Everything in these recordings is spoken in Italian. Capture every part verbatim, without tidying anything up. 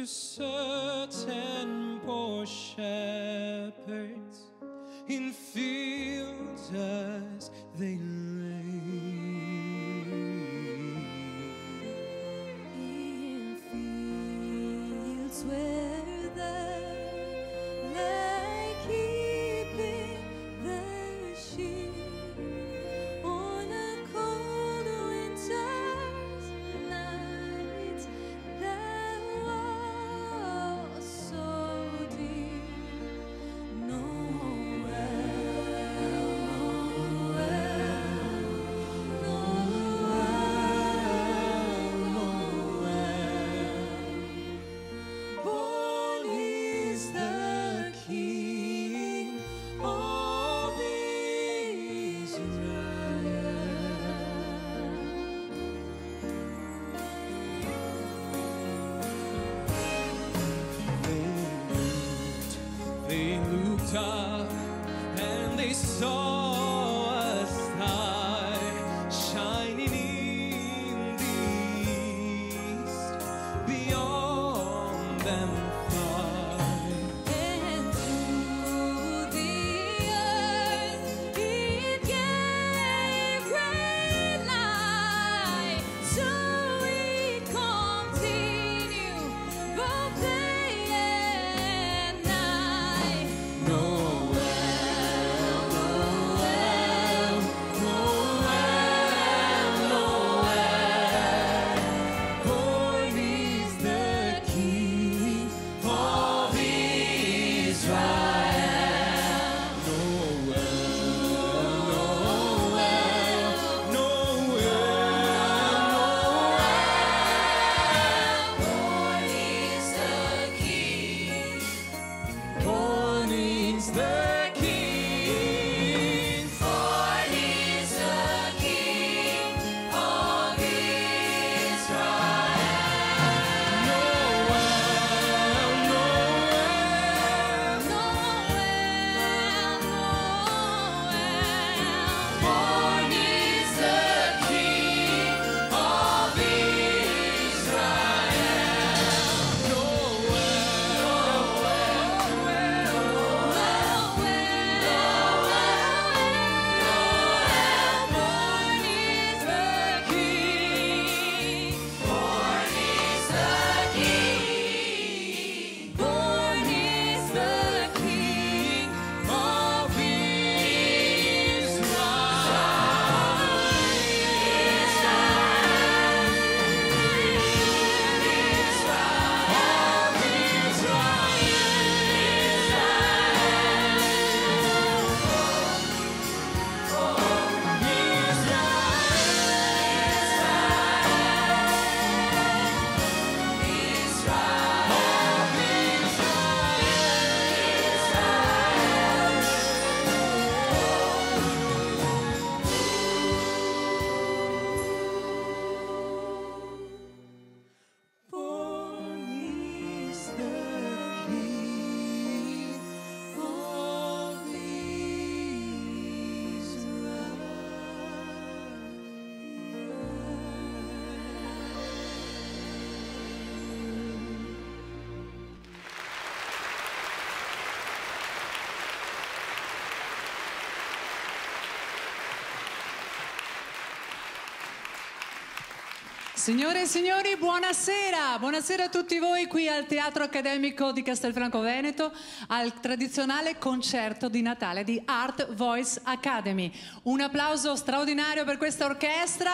certain poor shepherds in fields as they lay. In fields where they lay keeping their sheep on a cold winter's night that was so deep. Noel, born is the King of Israel. They looked up and they saw a star shining in the east, beyond them far. And through the earth it gave great light, so it continued both day and night. Noel, Noel, Noel, Noel, born is the King of Israel. Noel, Noel, Noel, born is the King. Born is the King of Israel. Noel, Noel, born is the King of Israel. Born is the King of Israel. Signore e signori, buonasera! Buonasera a tutti voi qui al Teatro Accademico di Castelfranco Veneto, al tradizionale concerto di Natale di Art Voice Academy. Un applauso straordinario per questa orchestra.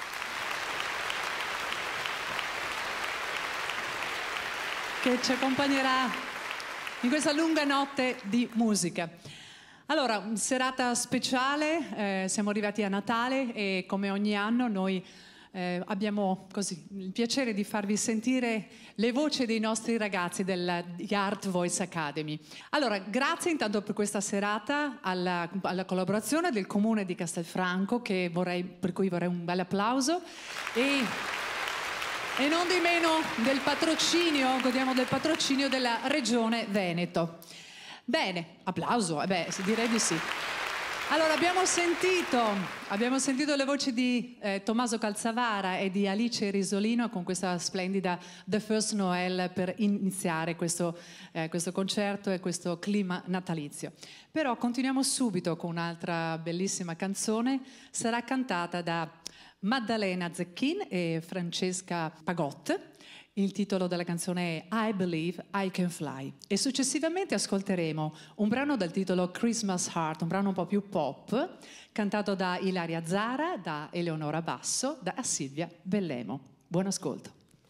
Che ci accompagnerà in questa lunga notte di musica. Allora, serata speciale, eh, siamo arrivati a Natale e come ogni anno noi eh, abbiamo così il piacere di farvi sentire le voci dei nostri ragazzi del, di Art Voice Academy. Allora, grazie intanto per questa serata alla, alla collaborazione del Comune di Castelfranco, che vorrei, per cui vorrei un bel applauso. E, E non di meno del patrocinio, godiamo del patrocinio della Regione Veneto. Bene, applauso, eh beh, direi di sì. Allora, abbiamo sentito, abbiamo sentito le voci di eh, Tommaso Calzavara e di Alice Risolino con questa splendida The First Noel per iniziare questo, eh, questo concerto e questo clima natalizio. Però continuiamo subito con un'altra bellissima canzone, sarà cantata da Maddalena Zecchin e Francesca Pagott. Il titolo della canzone è I Believe I Can Fly e successivamente ascolteremo un brano dal titolo Christmas Heart, un brano un po' più pop, cantato da Ilaria Zara, da Eleonora Basso, da Silvia Bellemo. Buon ascolto.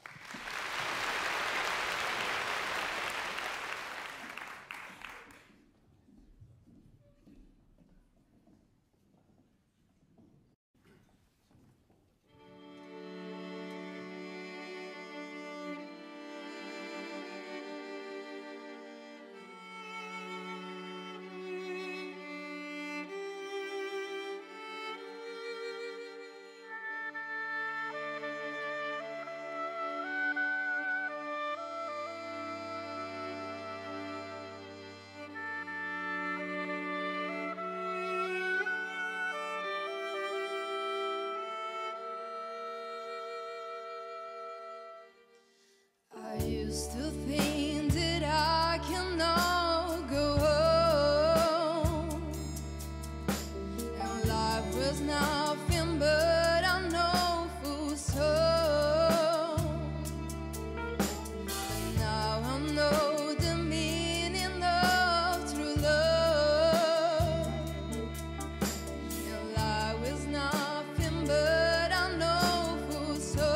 I used to think that I can now go home, and life was nothing but I know for so. And now I know the meaning of true love, and life was nothing but I know for so.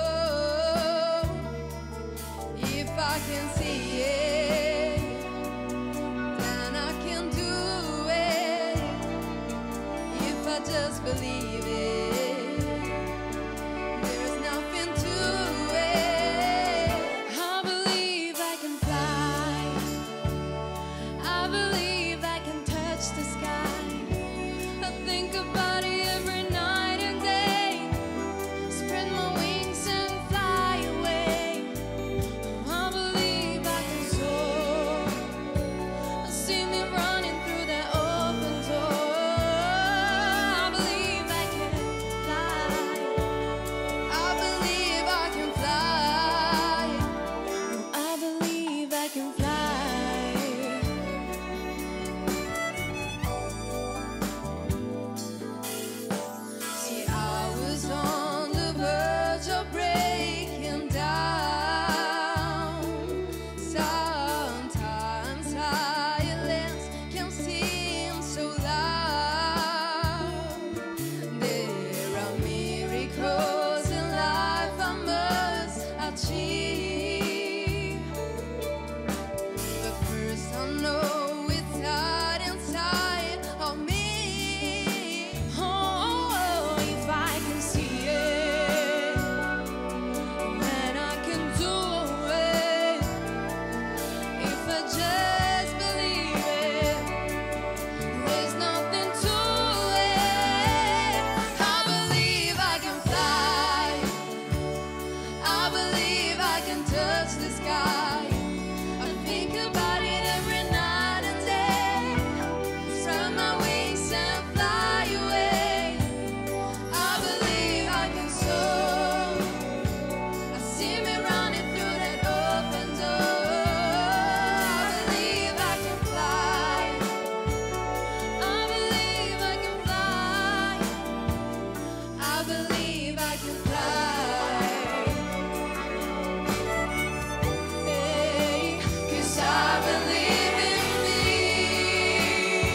If I can see it, then I can do it. If I just believe it, there's nothing to it. I believe I can fly. I believe I can touch the sky. I think about it every night and day. Spread my wings and fly away. I believe I can soar. I see me running through that open door. I believe I can fly. I believe I can fly. I believe I can fly. See, I was on the verge of breaking down. Sometimes silence can seem so loud. There are miracles in life I must achieve. But first I know it's hard inside of me. Oh, if I can see it, then I can do it. If I just believe it, there's nothing to it. I believe I can fly. I believe I can touch the sky. I think about it every night and day. Spread my wings and fly away. I believe I can soar. I see me running through that open door. I believe I can fly. I believe I can fly. I believe I can fly. Hey, 'cause I believe in me.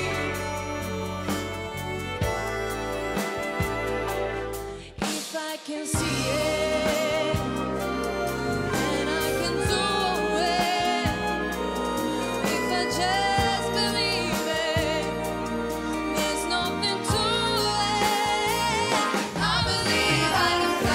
If I can see it, then I can do it. If I just believe it, there's nothing to it. I believe I can fly.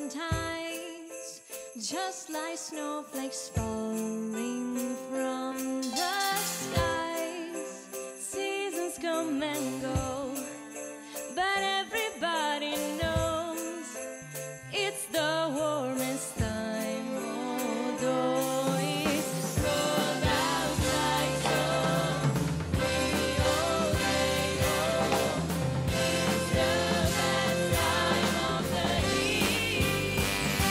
Valentine's, just like snowflakes falling from the skies. Seasons come and go, but everybody knows it's the warmest time, although it's cold outside, so we all say, oh, it's the best time of the year.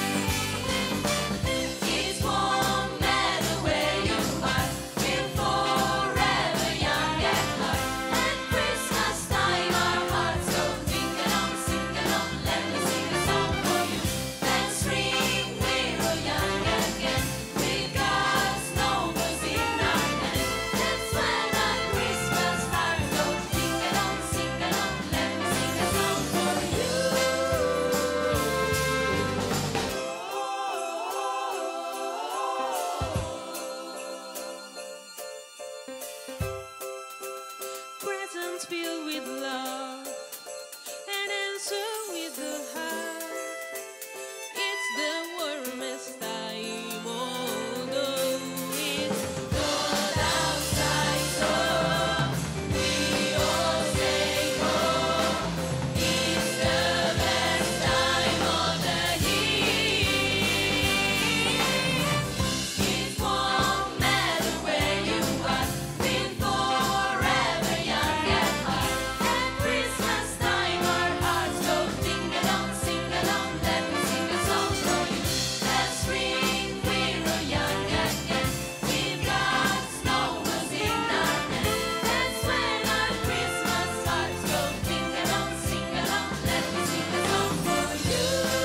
It's warm matter where you are, we're forever young at heart. At Christmas time our hearts go ding along, sing along, let me sing a song for you. Let's ring, we're all young again. We got snowballs in our hand. That's when our Christmas hearts go ding along, sing along, let me sing a song for you. Presents filled with love and answer with the heart. It's the warmest time, although it's cold outside, so we all say, oh, it's the best time of the year. It won't matter where you are, we're forever young at heart. At Christmas time our hearts go ding along, sing along, let me sing a song for you. Let's ring, we're all young again. We've got snowballs in our hand. That's when our Christmas hearts go ding along, sing along, let me sing a song for you.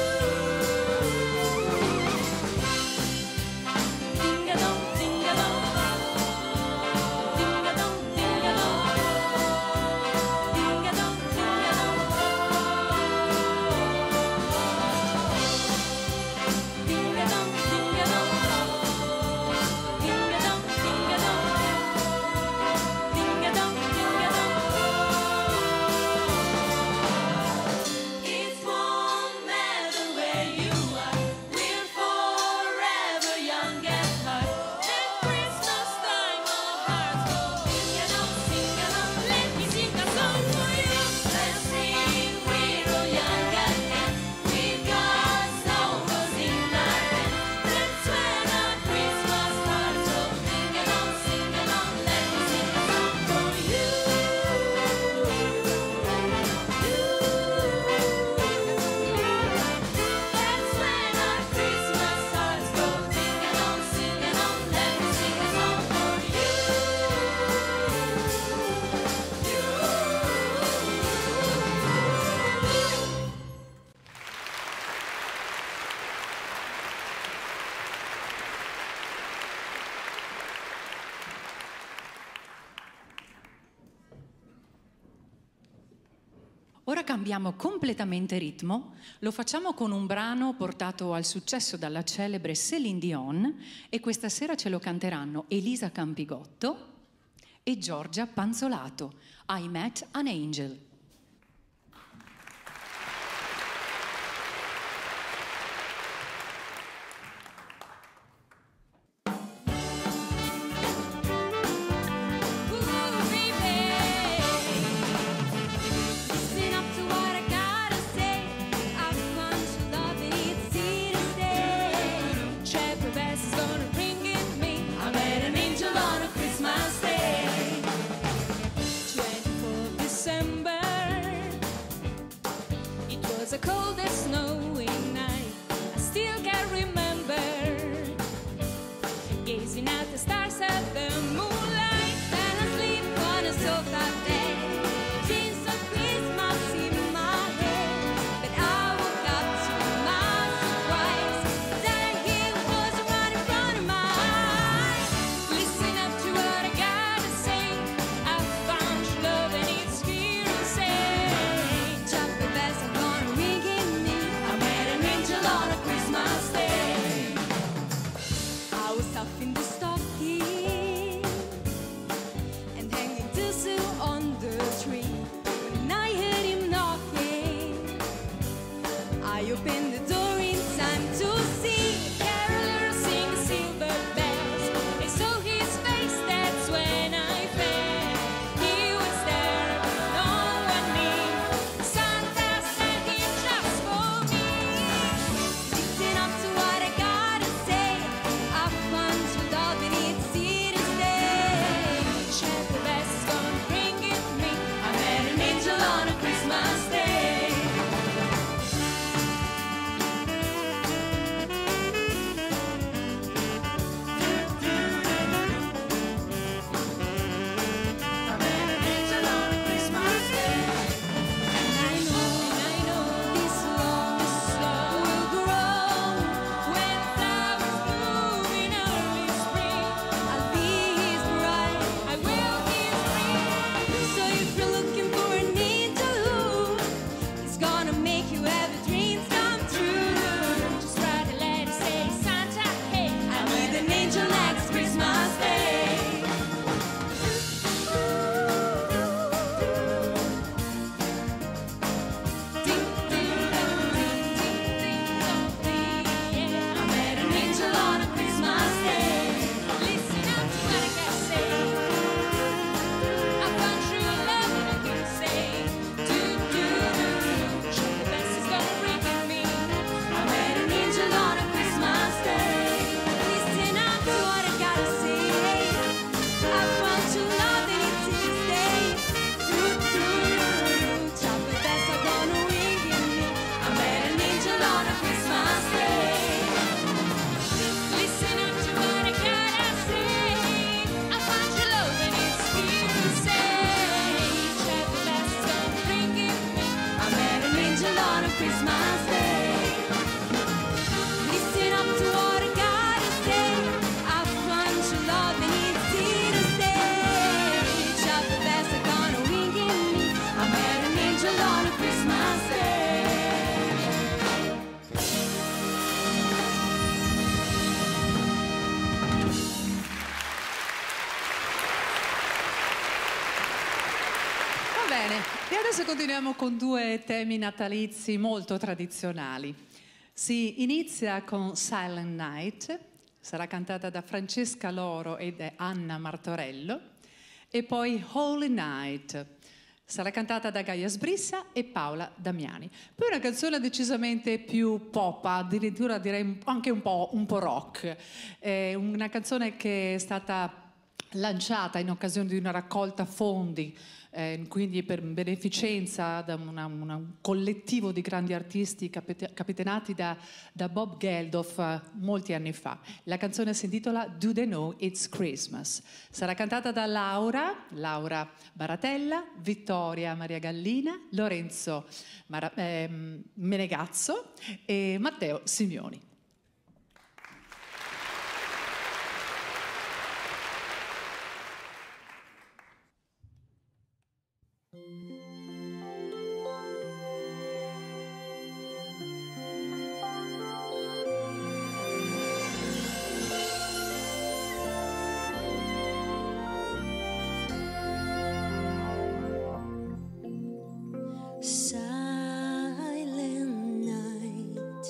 Ding a dong, ding a dong, ding a dong, ding a dong, ding a dong, ding a dong, ding a dong, ding a dong, ding a dong, ding a dong, ding a dong, ding a dong. It won't matter where you are, we're forever young at heart. At Christmas time our hearts go ding a dong, sing along, let me sing a song for you. Let's sing, we're all young again. We've got snowballs in our hand. That's when our Christmas hearts go ding a dong, sing along, let me sing a song for you. That's when our Christmas hearts go ding along, sing along, let me sing a song for you. Ora cambiamo completamente ritmo, lo facciamo con un brano portato al successo dalla celebre Céline Dion e questa sera ce lo canteranno Elisa Campigotto e Giorgia Panzolato. I Met an Angel. Listen up to what I gotta say. I've come to love and it's here to stay. Trevor Bass is gonna bring it me. I met an angel on a Christmas day. twenty-fourth of December. It was a cold and snowy night. I still can remember gazing at the stars at the moonlight and asleep on a sofa bed. Dreams of Christmas in my head, but I woke up to my surprise that he was right in front of my eyes. Listen up to what I gotta say. I found your love and it's here to stay. Chuck the best I'm gonna ring in me. I met an angel on a Christmas day. I was stuffing the stocking and hanging tinsel on the tree when I heard him knocking. I opened the door in Adesso continuiamo con due temi natalizi molto tradizionali. Si inizia con Silent Night, sarà cantata da Francesca Loro ed Anna Martorello, e poi Holy Night, sarà cantata da Gaia Sbrissa e Paola Damiani. Poi una canzone decisamente più pop, addirittura direi anche un po', un po' rock, è una canzone che è stata lanciata in occasione di una raccolta fondi, eh, quindi per beneficenza da una, una, un collettivo di grandi artisti capite, capitanati da, da Bob Geldof eh, molti anni fa. La canzone si intitola Do They Know It's Christmas? Sarà cantata da Laura, Laura Baratella, Vittoria Maria Gallina, Lorenzo Mara, eh, Menegazzo e Matteo Simioni. Silent night,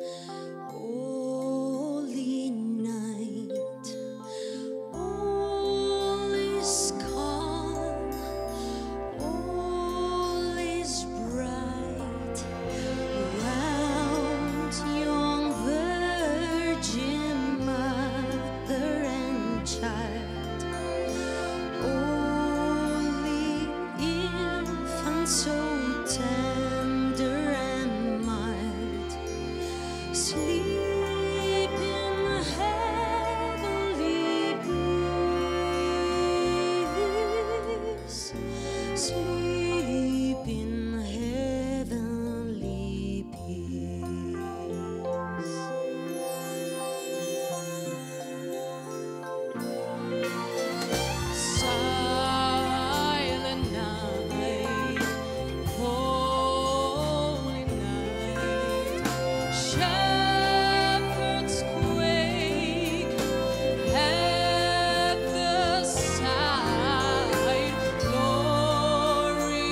holy night, all is calm, all is bright, around young virgin mother and child, only infant so tender and mild, sleep in heavenly peace, sleep in heavenly peace. Silent night, holy night, shepherds quake at the sight, glory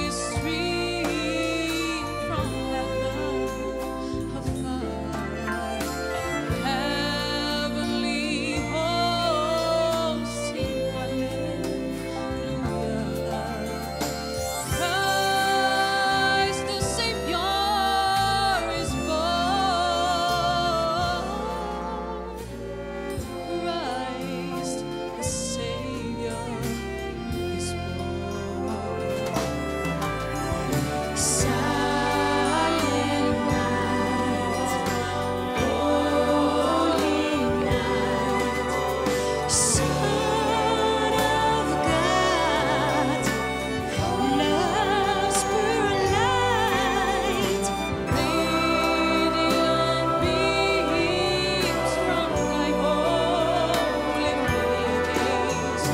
sweet from heaven afar, heavenly hosts sing hallelujah. Christ the Savior is born. Christ the Savior is born. Silent night, holy night, Son of God, love's pure light, radiant beams from thy holy face,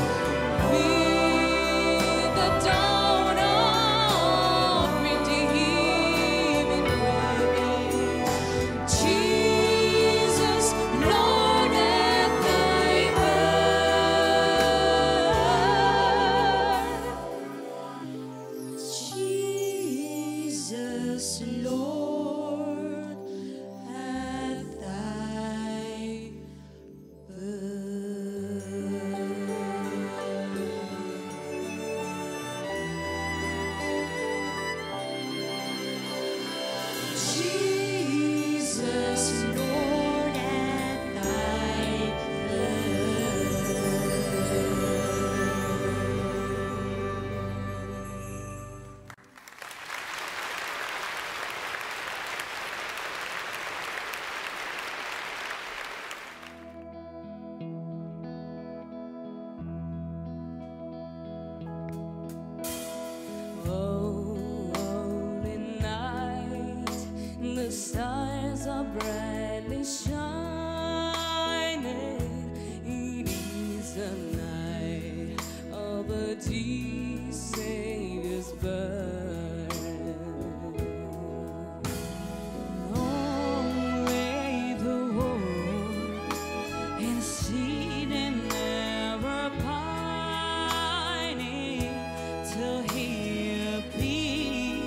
with the dawn of redeeming grace. Jesus, Lord, at thy birth. Jesus, Lord, at thy Jesus, Lord, at thy holy night, the stars are brightly shining. It is the night of a dear Savior's birth. Long lay the world and seen and never pining till he appeared.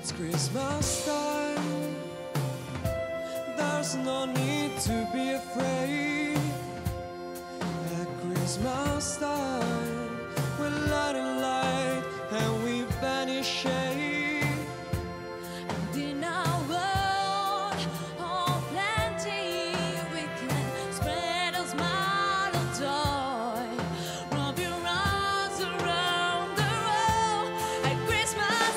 It's Christmas time. There's no need to be afraid. At Christmas time, we light a light and we banish shade. And in our world of plenty, we can spread a smile of joy. Wrap your arms around the world at Christmas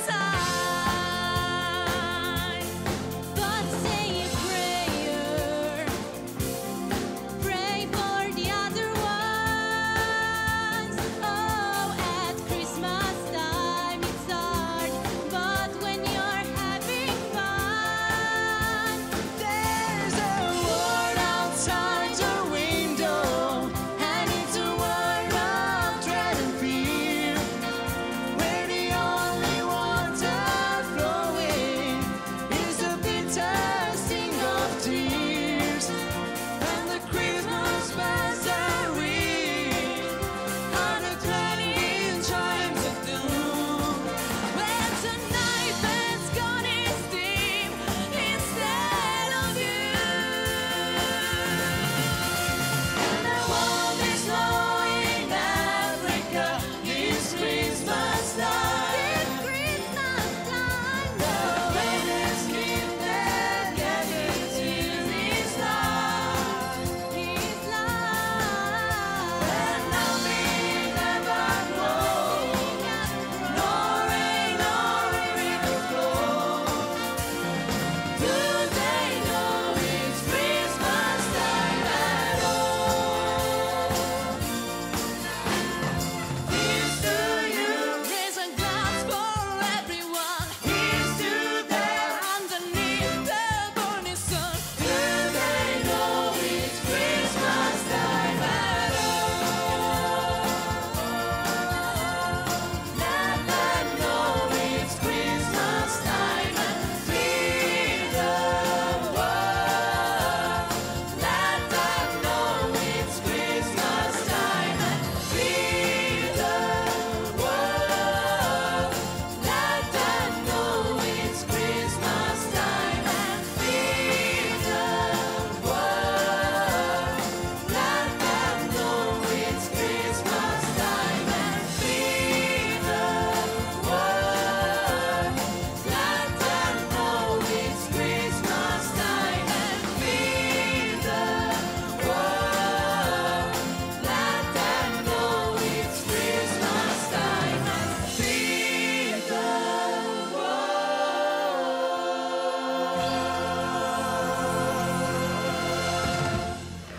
time. But say a prayer, pray for the other ones. Oh, at Christmas time it's hard, but when you're having fun, There's a world outside your window, and it's a world of dread and fear, where the only water flowing is the bitter sting of tears. And the Christmas bells are ringing on the clanging chimes of doom. when tonight has gone its steam instead of you. And the world is low in Africa this Christmas time. Christmas time, The greatest gift that can be seen is love. is love. And nothing ever grows, no rain nor river flow. Do they know it's Christmas time at all? Here's to you, Raise a glass for everyone here's to them. underneath the burning sun. Do they know it's Christmas time at all? Let them know it's Christmas time and feed the world. Let them know it's Christmas time and feed the world. Let them know it's Christmas time and feed the world. Let them know it's Christmas time and feed the world. Let them know it's Christmas time and feed the world. Let them know it's Christmas time and feed the world.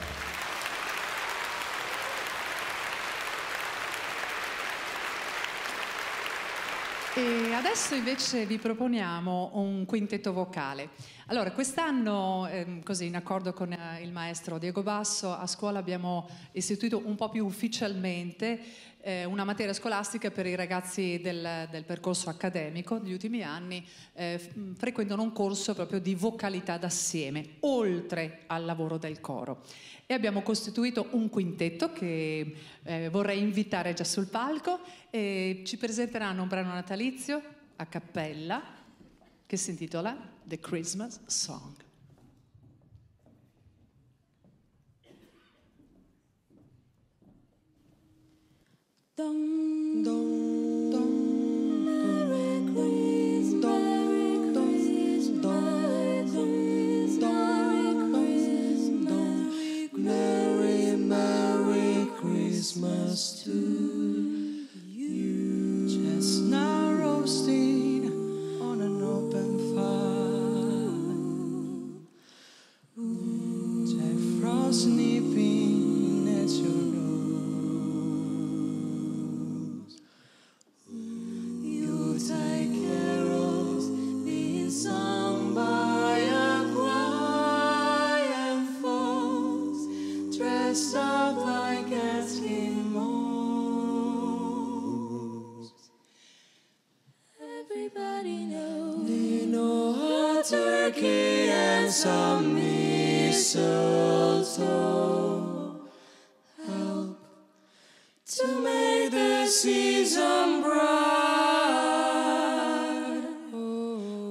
E adesso invece vi proponiamo un quintetto vocale. Allora, quest'anno, ehm, così in accordo con eh, il maestro Diego Basso, a scuola abbiamo istituito un po' più ufficialmente eh, una materia scolastica per i ragazzi del, del percorso accademico degli ultimi anni, eh, f- frequentano un corso proprio di vocalità d'assieme, oltre al lavoro del coro. E abbiamo costituito un quintetto che eh, vorrei invitare già sul palco e ci presenteranno un brano natalizio a cappella che si intitola The Christmas Song. Dong, dong, dong, Merry Christmas, Merry Christmas, Merry, Merry Christmas to you. Chestnut roasting on an open fire. Jack Frost nipping at your nose. Yuletide carols being sung by a choir and folks dressed up like Eskimos. everybody knows. They know a turkey and some mistletoe help to make the season bright. Oh,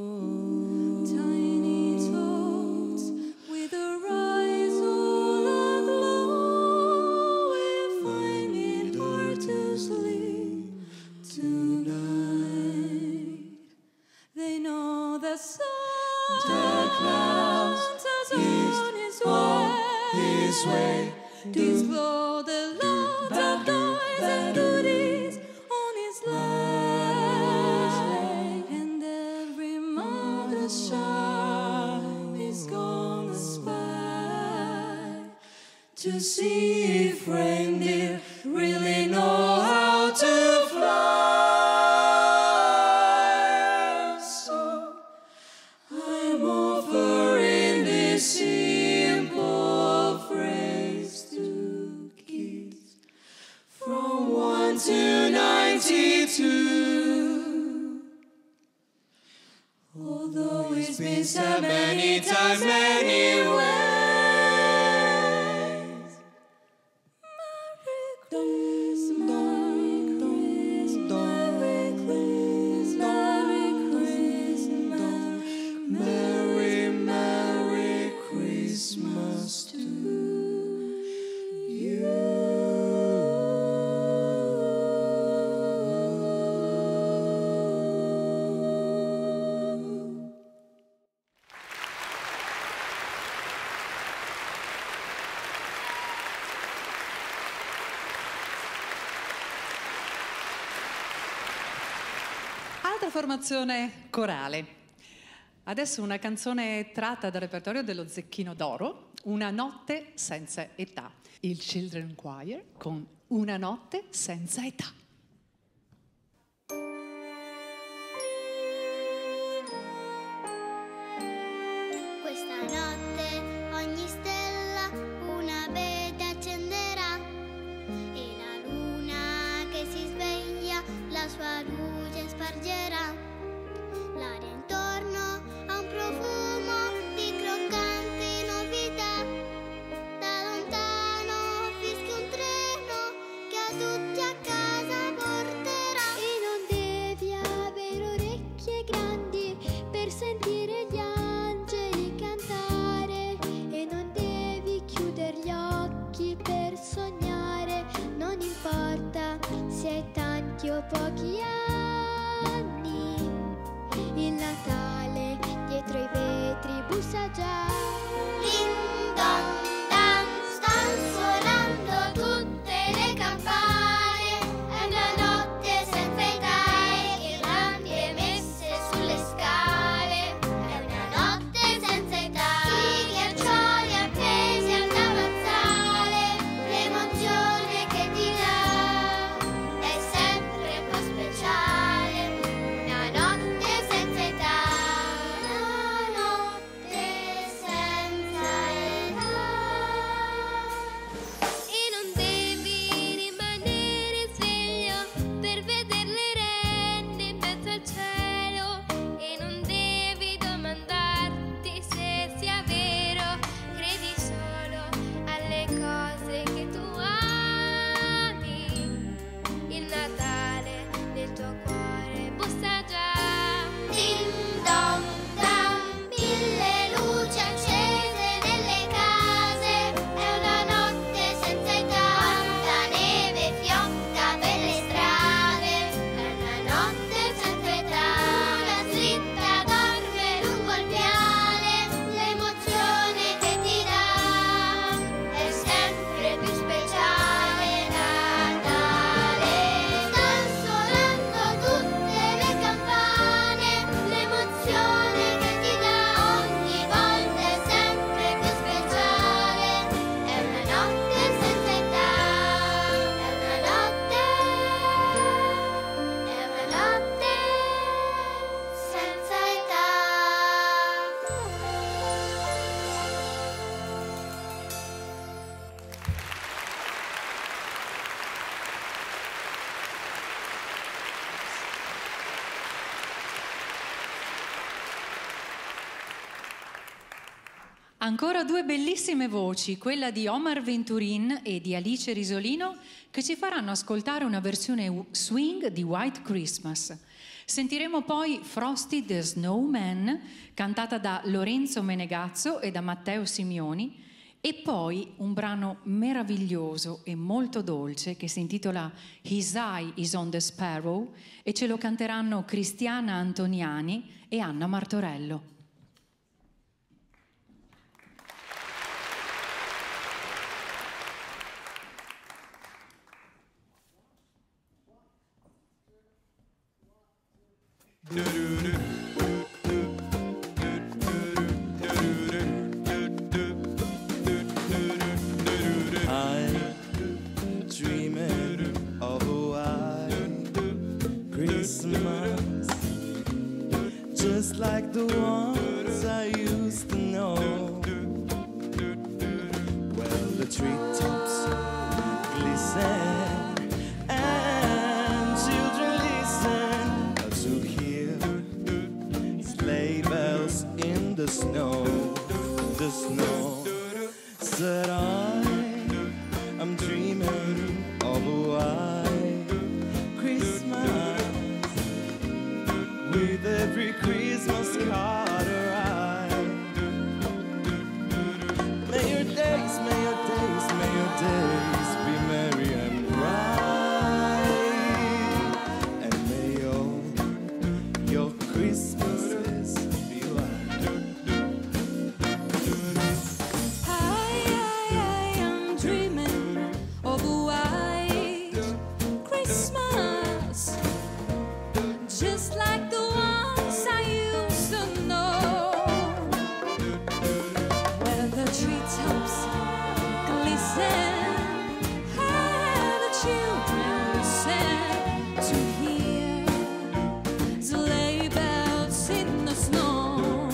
The clouds is on his way to explore the Lord of joys and goodies on his life. And every mother's child is gonna spy to see if reindeer really know how to fly. So I'm offering this simple phrase to kids from one to ninety-two. Although it's been said many times, many ways. Merry, Merry Christmas to you. Altra formazione corale. Adesso una canzone tratta dal repertorio dello Zecchino d'Oro, Una notte senza età. Il Children Choir con Una notte senza età. Questa notte ogni stella una vede accenderà e la luna che si sveglia la sua luce spargerà. L'aria intorno ha un profumo di croccanti novità. Da lontano fischia un treno che a tutti a casa porterà. E non devi avere orecchie grandi per sentire gli angeli cantare. E non devi chiudere gli occhi per sognare. Non importa se hai tanti o pochi anni. Il Natale dietro i vetri bussa già. Ding dong dang, stan suonando tutte le campane. È una notte senza età e ghirlande messe sulle scale. È una notte senza età, i ghiaccioli appesi al davanzale. L'emozione che ti dà è sempre più speciale. Una notte senza età, una notte senza età. E non devi rimanere sveglio per vedere le renne in mezzo al cielo. E non devi domandarti se sia vero. Credi solo alle cose che tu ami. Il Natale nel tuo cuore bussa già. Ding dong dang, mille luci accese nelle case. È una notte senza età, quanta neve fiocca per le strade. È una notte senza età, una slitta dorme lungo il viale. L'emozione che ti dà è sempre più speciale. Natale, stanno suonando tutte le campane. L'emozione che ti dà ogni volta è sempre più speciale. È una notte senza età, è una notte, è una notte senza età. Ancora due bellissime voci, quella di Omar Venturin e di Alice Risolino, che ci faranno ascoltare una versione swing di White Christmas. Sentiremo poi Frosty the Snowman, cantata da Lorenzo Menegazzo e da Matteo Simioni, e poi un brano meraviglioso e molto dolce che si intitola His Eye is on the Sparrow e ce lo canteranno Cristiana Antoniani e Anna Martorello. I'm dreaming of a white Christmas, just like the ones I used to know. Well, the treetops glisten and children listen to hear sleigh bells in the snow, the snow. Said I, I'm dreaming of a white Christmas, with every Christmas card arrive. May your days, may your days, may your days be merry and bright, and may your, your Christmases be white. I, I, I am dreaming of a white Christmas, just like the ones I used to know, where the treetops glisten and the children listen to hear sleigh bells in the snow.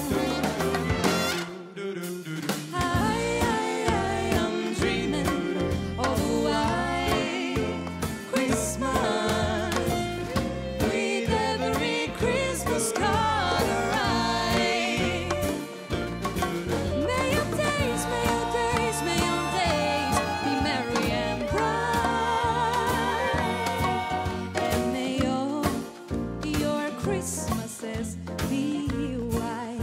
I, I, I am dreaming of a white Christmas, with every Christmas card arrive. May your days, may your days, may your days be merry and bright, and may your, your Christmases be white.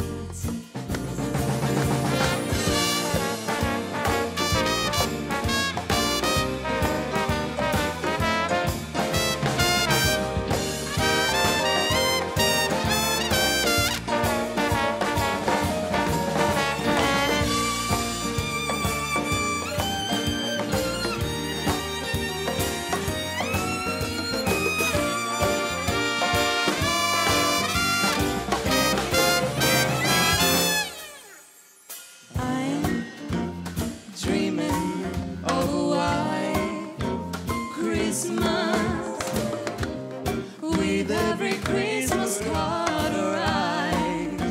I'm dreaming of a white Christmas, with every Christmas card arrive.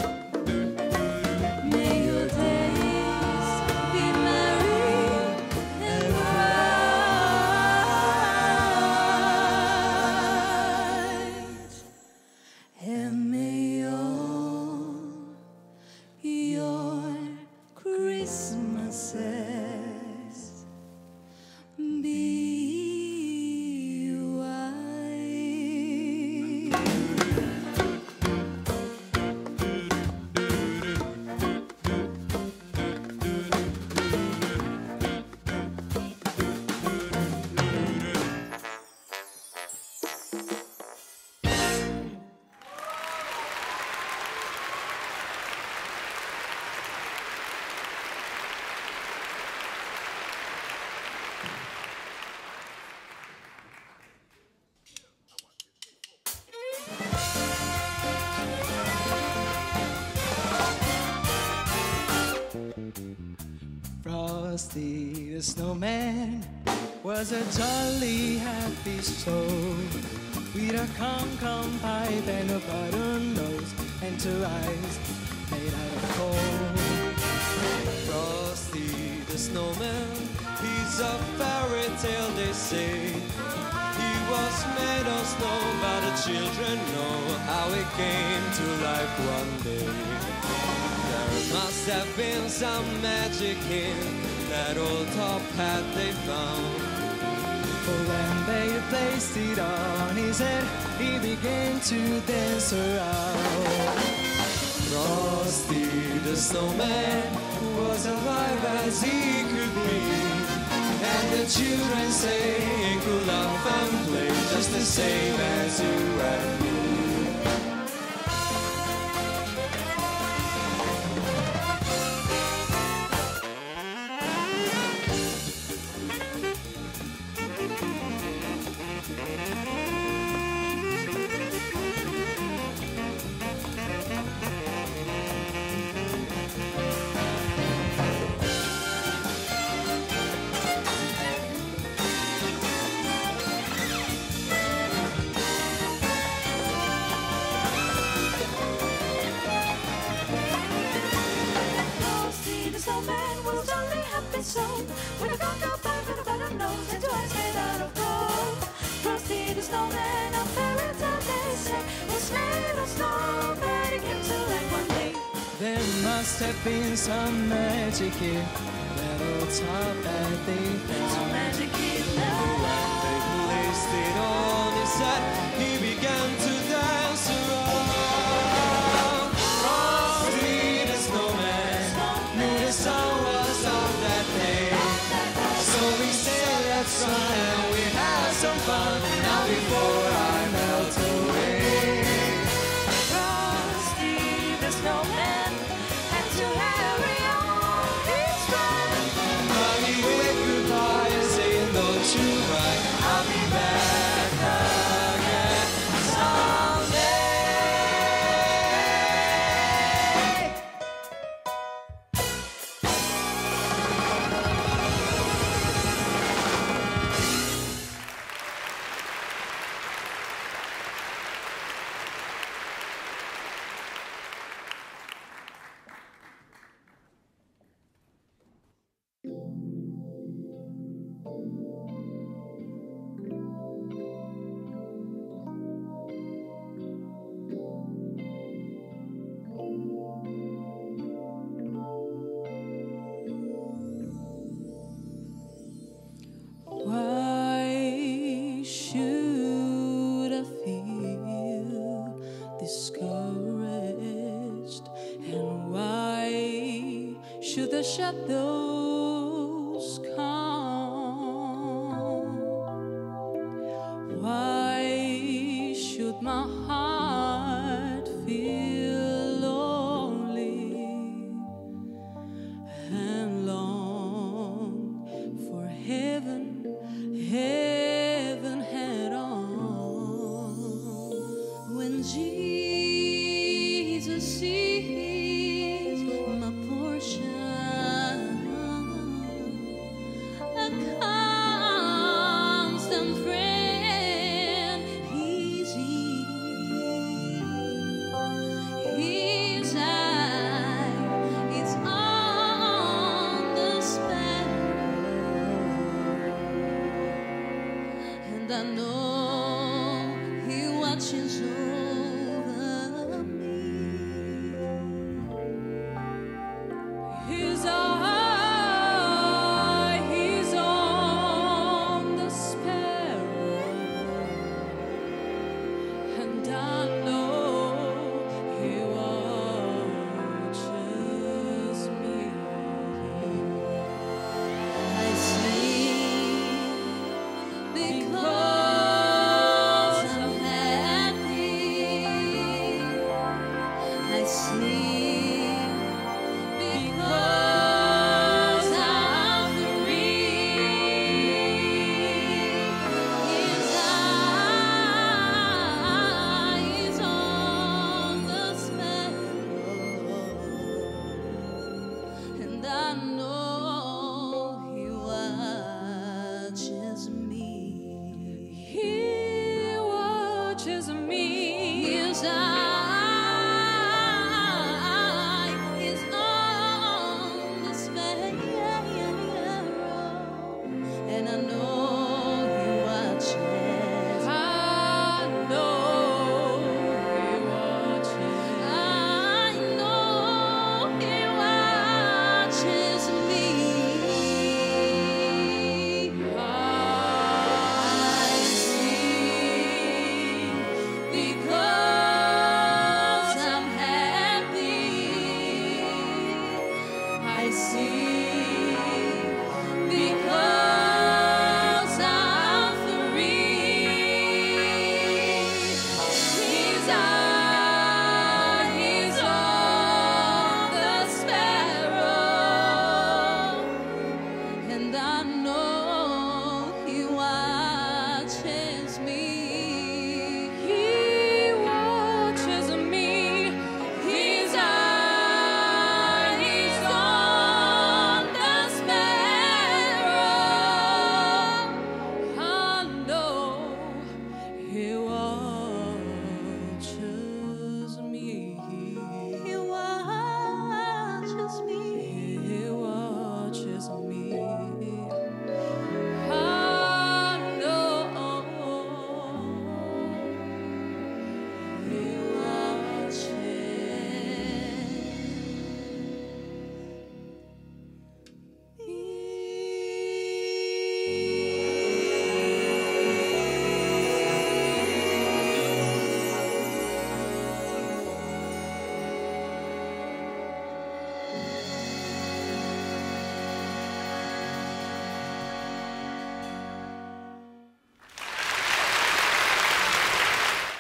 May your days be merry and bright, and may your, your Christmases be white. Frosty the Snowman was a jolly happy soul, with a corn-cob pipe and a button nose and two eyes made out of coal. Frosty the Snowman, he's a fairy tale they say. He was made of snow, but the children know how he came to life one day. There must have been some magic in that old top hat they found. For when they placed it on his head, he began to dance around. Frosty the Snowman was alive as he could be, and the children say he could laugh and play just the same as you and me. snowman, a fairy tale they say was made of snow, but it came to life one day. There must have been some magic in that old top that they found. Some magic in the When they placed it on his head, he began to dance around. Frosty the snowman knew the sun was up that day. So we said, let's run and we had some fun. Now before I melt away. Frosty the snowman had to hurry on his run. But he waved goodbye and saying, don't you cry, I'll be back again someday. Why should I feel discouraged? And why should the shadows come? Why should my heart feel lonely and long for heaven? Heaven head on. When Jesus is my portion, a constant friend, He's His eye is on the sparrow. And I know He watches over me. His eye is on the sparrow, and I know He watches me. I sleep because I'm happy. I sleep because I'm free. His eye is on the sparrow, and I know He watches me. He watches me. His eye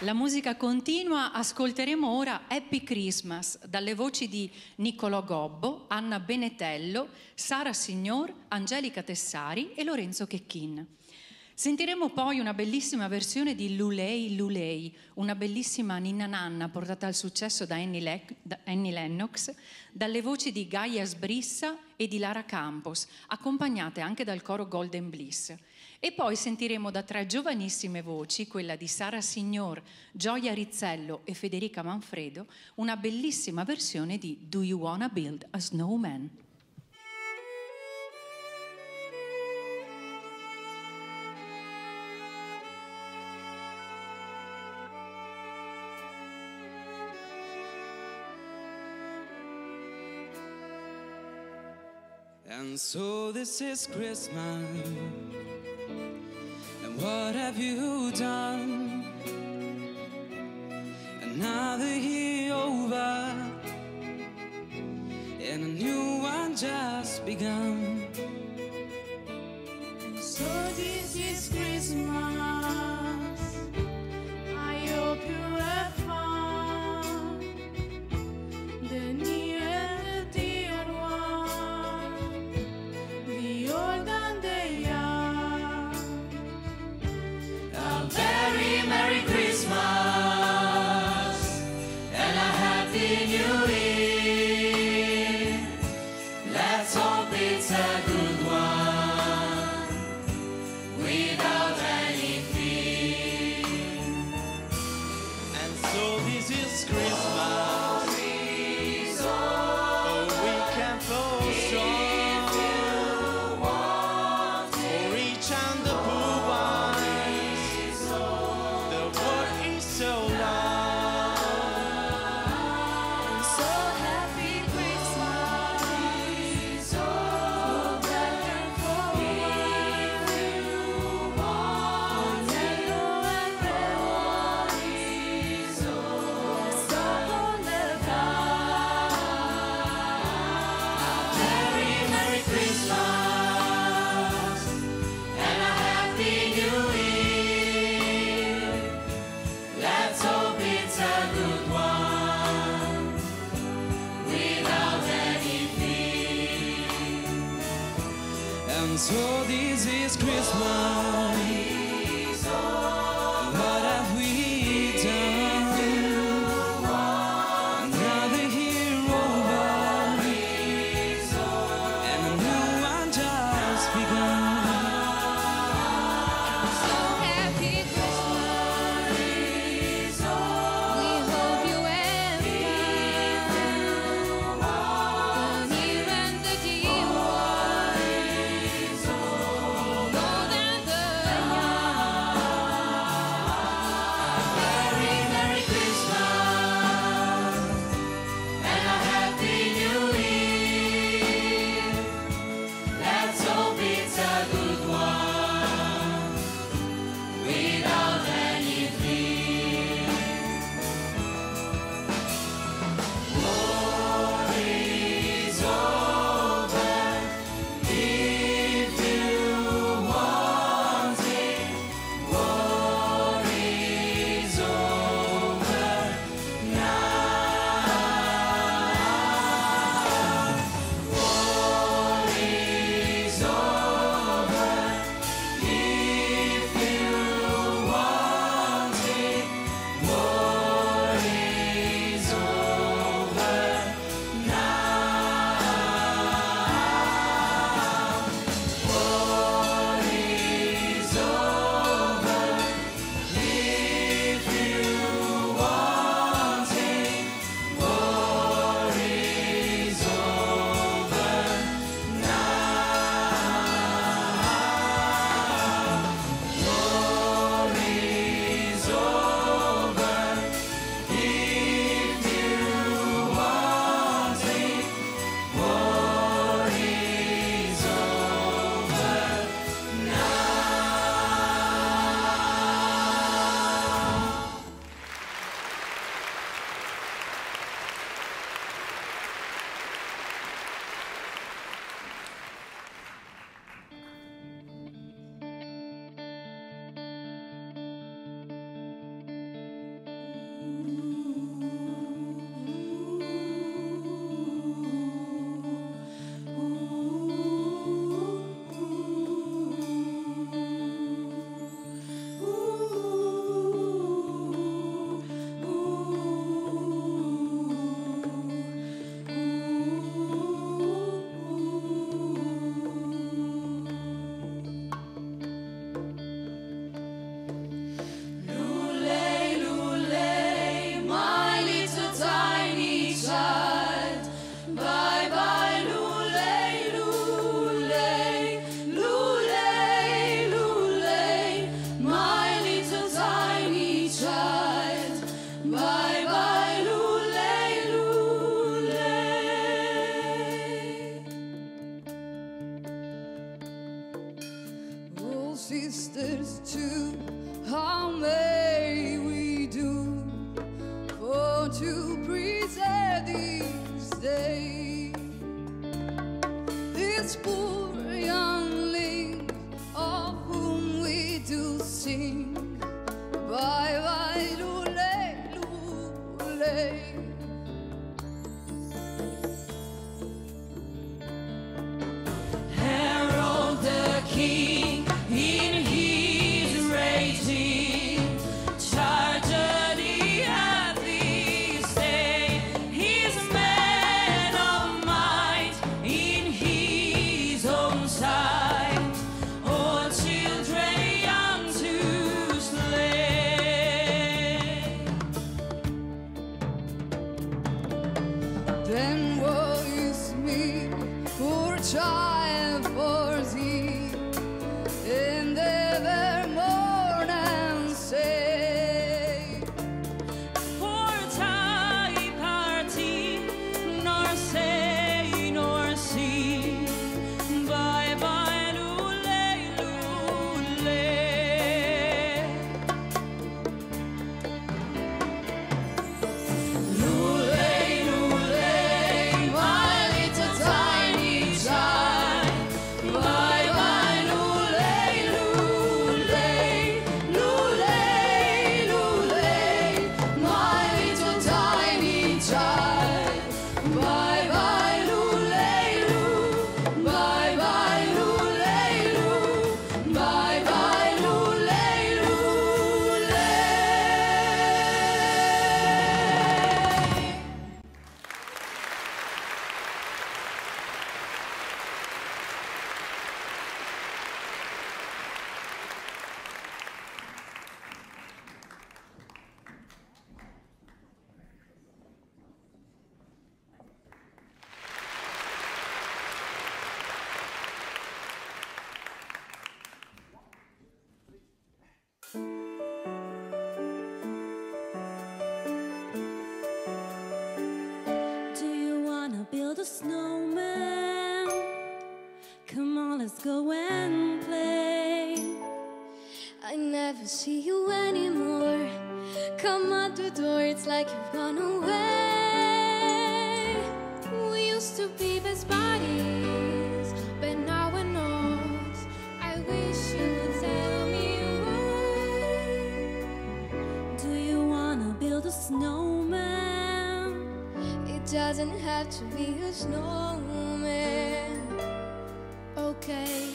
La musica continua, ascolteremo ora Happy Christmas dalle voci di Niccolò Gobbo, Anna Benetello, Sara Signor, Angelica Tessari e Lorenzo Checchin. Sentiremo poi una bellissima versione di Lulei Lulei, una bellissima ninna nanna portata al successo da Annie, Le- da Annie Lennox, dalle voci di Gaia Sbrissa e di Lara Campos, accompagnate anche dal coro Golden Bliss. E poi sentiremo da tre giovanissime voci, quella di Sara Signor, Gioia Rizzello e Federica Manfredo, una bellissima versione di Do You Wanna Build a Snowman? And so this is Christmas, and what have you done? Another year over, and a new one just begun. So this is Christmas. I hope you have fun. The near and the dear one, the old and the young. A very Merry Christmas and a Happy New Year. Let's hope it's a good one without any fear. And so this is Christmas. Oh, we can flow strong for each and the poor ones. The world is so long. So happy Christmas, for better and for worse. Yellow and red one, let's stop on the ground. Very Merry Christmas and a Happy New Year. Let's hope it's a good one without any fear. And so this is Christmas. What have we done? Another year over, and a new one just begun. So happy Christmas. We hope you have fun. The near and the dear one, the old and the to preserve this day. This poor youngling of whom we do sing. Bye bye, lule, lule. Herald the King in his raging, charged he hath this day. He's a man of might in his own sight, all children young to slay. Then woe is me, poor child, for thee, and ever mourn and say, For I party, nor say nor see. Bye bye, lule, lule. Lule, lule, my little tiny child. Bye bye, lule, lule. Lule, lule, my little tiny child. Bye bye, lule, lule. Bye bye, lule, lule. Bye bye, lule, lule. Do you wanna build a snowman? Come on, let's go and play. I never see you anymore. Come out the door, it's like you've gone away. We used to be best buddies, but now we're not. I wish you would tell me why. Do you wanna build a snowman? It doesn't have to be a snowman. Okay,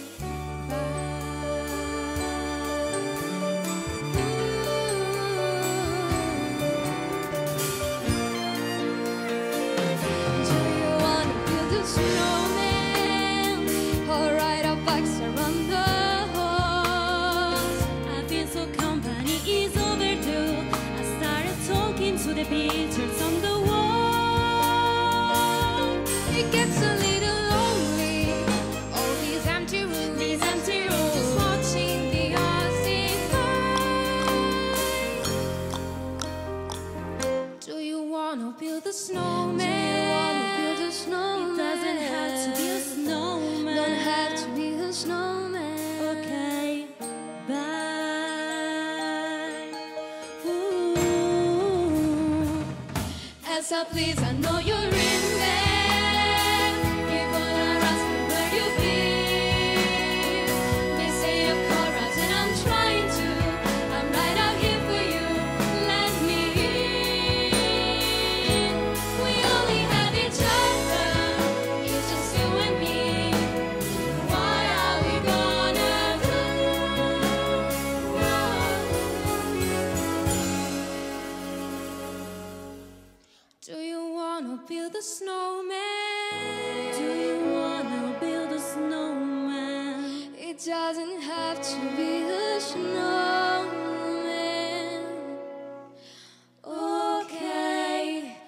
do you wanna build a snowman? Or ride our bikes around the halls? I feel so company is overdue. I started talking to the pictures on the wall. It gets a little lonely, all these empty rooms, These empty rooms. just watching the ocean fly. Do you wanna build a snowman? Do you wanna build a snowman? It doesn't have to be a snowman. Don't have to be a snowman. Okay, bye. Ooh. Elsa, please, I know you're in there. You're gonna ask me where you've been. Missing your chorus and I'm trying to. I'm right out here for you. Let me in. We only have each other. It's just you and me. Why are we gonna do? Do you wanna build a snowman? Do you wanna build a snowman? It doesn't have to be a snowman. Okay,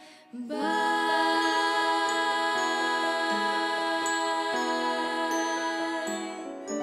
bye.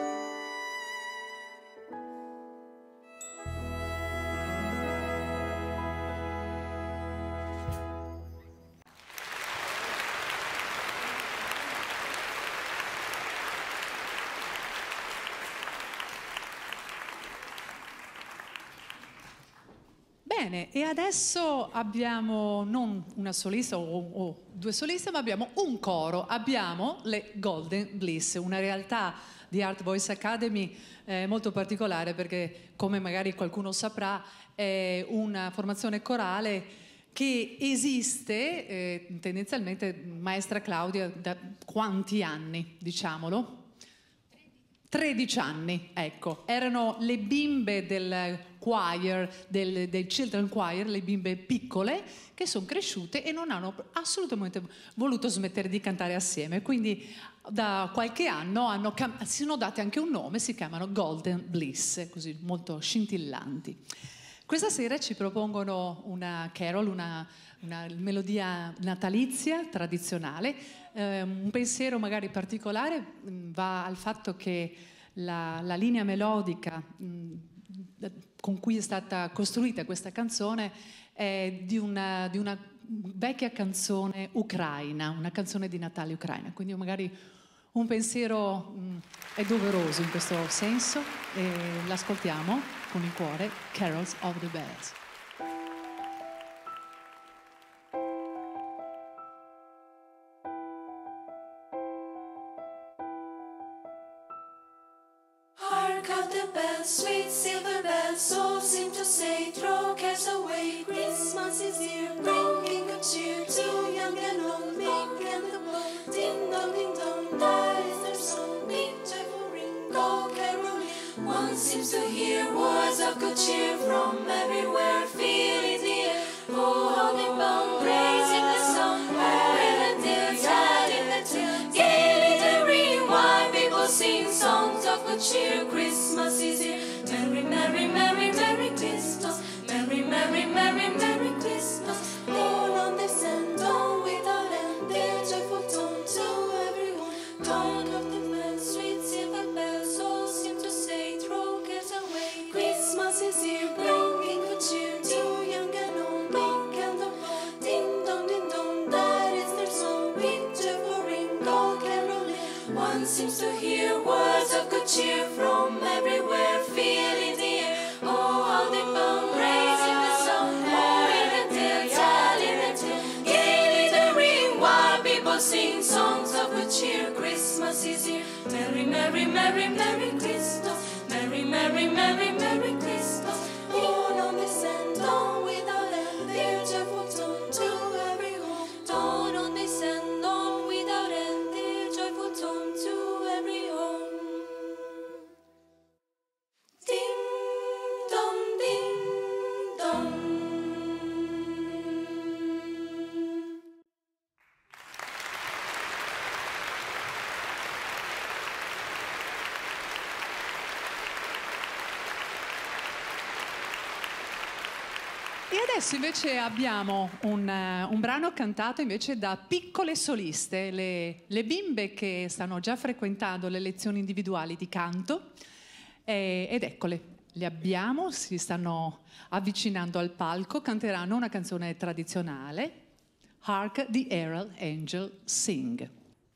Bene, e adesso abbiamo non una solista o, o due soliste, ma abbiamo un coro. Abbiamo le Golden Bliss, una realtà di Art Voice Academy eh, molto particolare perché, come magari qualcuno saprà, è una formazione corale che esiste eh, tendenzialmente, maestra Claudia, da quanti anni, diciamolo? tredici anni, ecco, erano le bimbe del choir, del, del children choir, le bimbe piccole che sono cresciute e non hanno assolutamente voluto smettere di cantare assieme, quindi da qualche anno hanno, si sono date anche un nome, si chiamano Golden Bliss, così molto scintillanti. Questa sera ci propongono una carol, una, una melodia natalizia, tradizionale. Eh, un pensiero magari particolare mh, va al fatto che la, la linea melodica mh, con cui è stata costruita questa canzone è di una, di una vecchia canzone ucraina, una canzone di Natale ucraina. Quindi magari un pensiero mh, è doveroso in questo senso e l'ascoltiamo con il cuore, Carols of the Bells. Hark of the bells, sweet silver bells, all seem to say, throw cares away. Christmas is here, bringing good cheer to young and old, big and the bold. Ding dong, ding dong, that is their song. Big joyful ring, go caroling. One seems to hear words of good cheer from everywhere, feeling the air. Oh, how they bound, praising the song. Oh, and the dear, telling the tale. Gaily they ring while people sing songs of good cheer. Christmas is here. Merry, merry, merry, merry Christmas. Merry, merry, merry, merry Christmas. Born on this end, dawn without end, their joyful tone to everyone. Tone of the bells, sweet silver bells, all seem to say, throw cares away. Christmas is here, bringing good cheer to young and old, big and the bold. Ding dong, ding dong, that is their song. With joyful ring, go caroling. One seems to hear words of good cheer from everywhere, feeling the air. Oh, how they bound, raising the song. Oh, in the tail, telling the tale. Gaily they ring while people sing songs of good cheer. Christmas is here. Merry, merry, merry, merry Christmas. Merry, merry, merry, merry Christmas. Born on this end, dawn without end, their joyful tone to every home. Dawn on this end, dawn without end, their joyful tone to every home. Ding dong, ding dong. E adesso invece abbiamo un, eh, un brano cantato invece da piccole soliste, le, le bimbe che stanno già frequentando le lezioni individuali di canto, eh, ed eccole, le abbiamo, si stanno avvicinando al palco, canteranno una canzone tradizionale, Hark the Herald Angel Sing.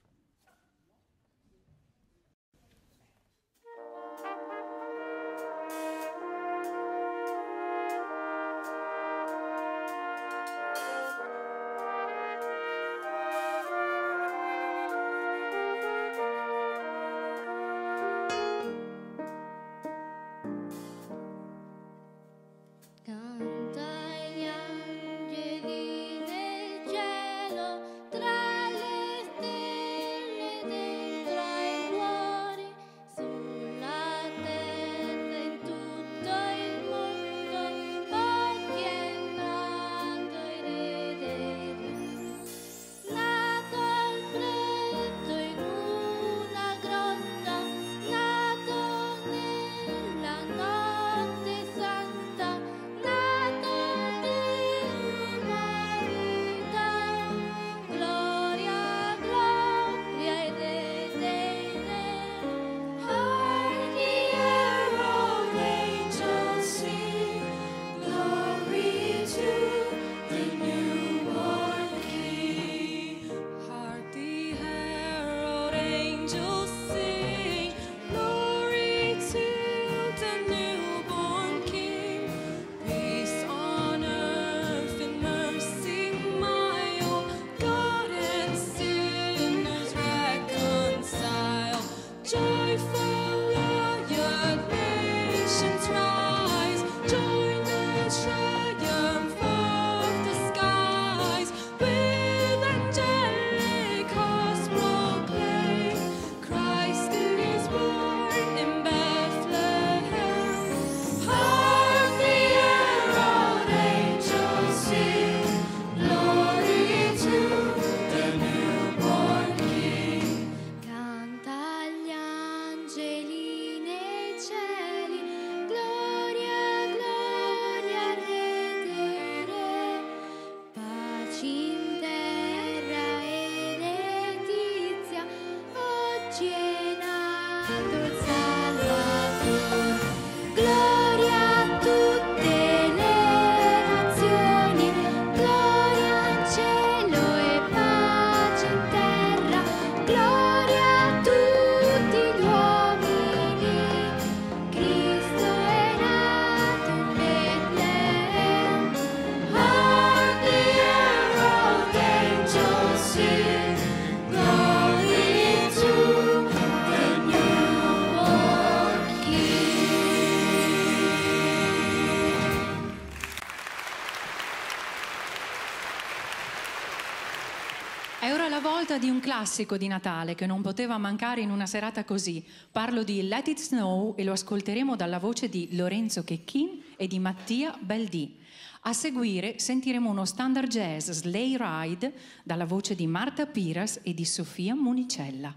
Canta gli angeli del cielo tra le stelle. oggi è nato il Salvatore. Gloria a tutte le nazioni, gloria in cielo e pace in terra, gloria a tutti gli uomini. Cristo è nato in Betlemme. Heard the herald angels sing, glory to the newborn King. È ora la volta di un classico di Natale che non poteva mancare in una serata così. Parlo di Let It Snow e lo ascolteremo dalla voce di Lorenzo Checchin e di Mattia Baldì. A seguire sentiremo uno standard jazz Sleigh Ride dalla voce di Marta Piras e di Sofia Municella.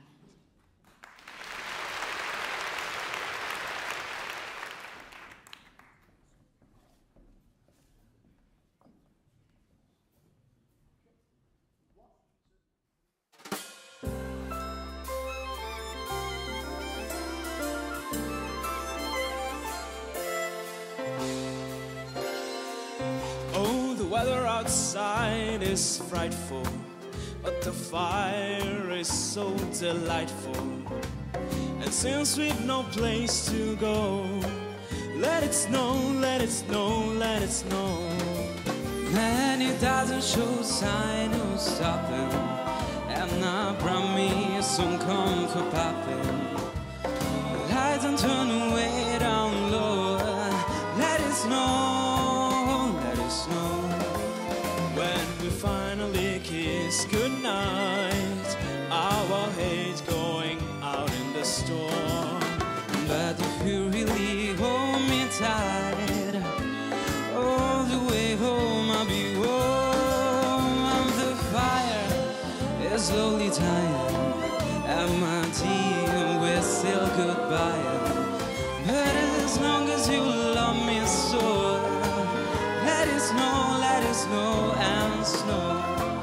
Oh, the weather outside is frightful, but the fire is so delightful. And since we've no place to go, let it snow, let it snow, let it snow. And it doesn't show sign of stopping, and I promise soon come for popping. Lights and turn away down low, let it snow, let it snow. When we finally kiss goodnight, our hate's going out in the storm. But if you really hold me tight, all the way home I'll be warm. The fire is slowly dying, and my tea and we're still goodbye. But as long as you love me so, let it snow, let it snow and snow.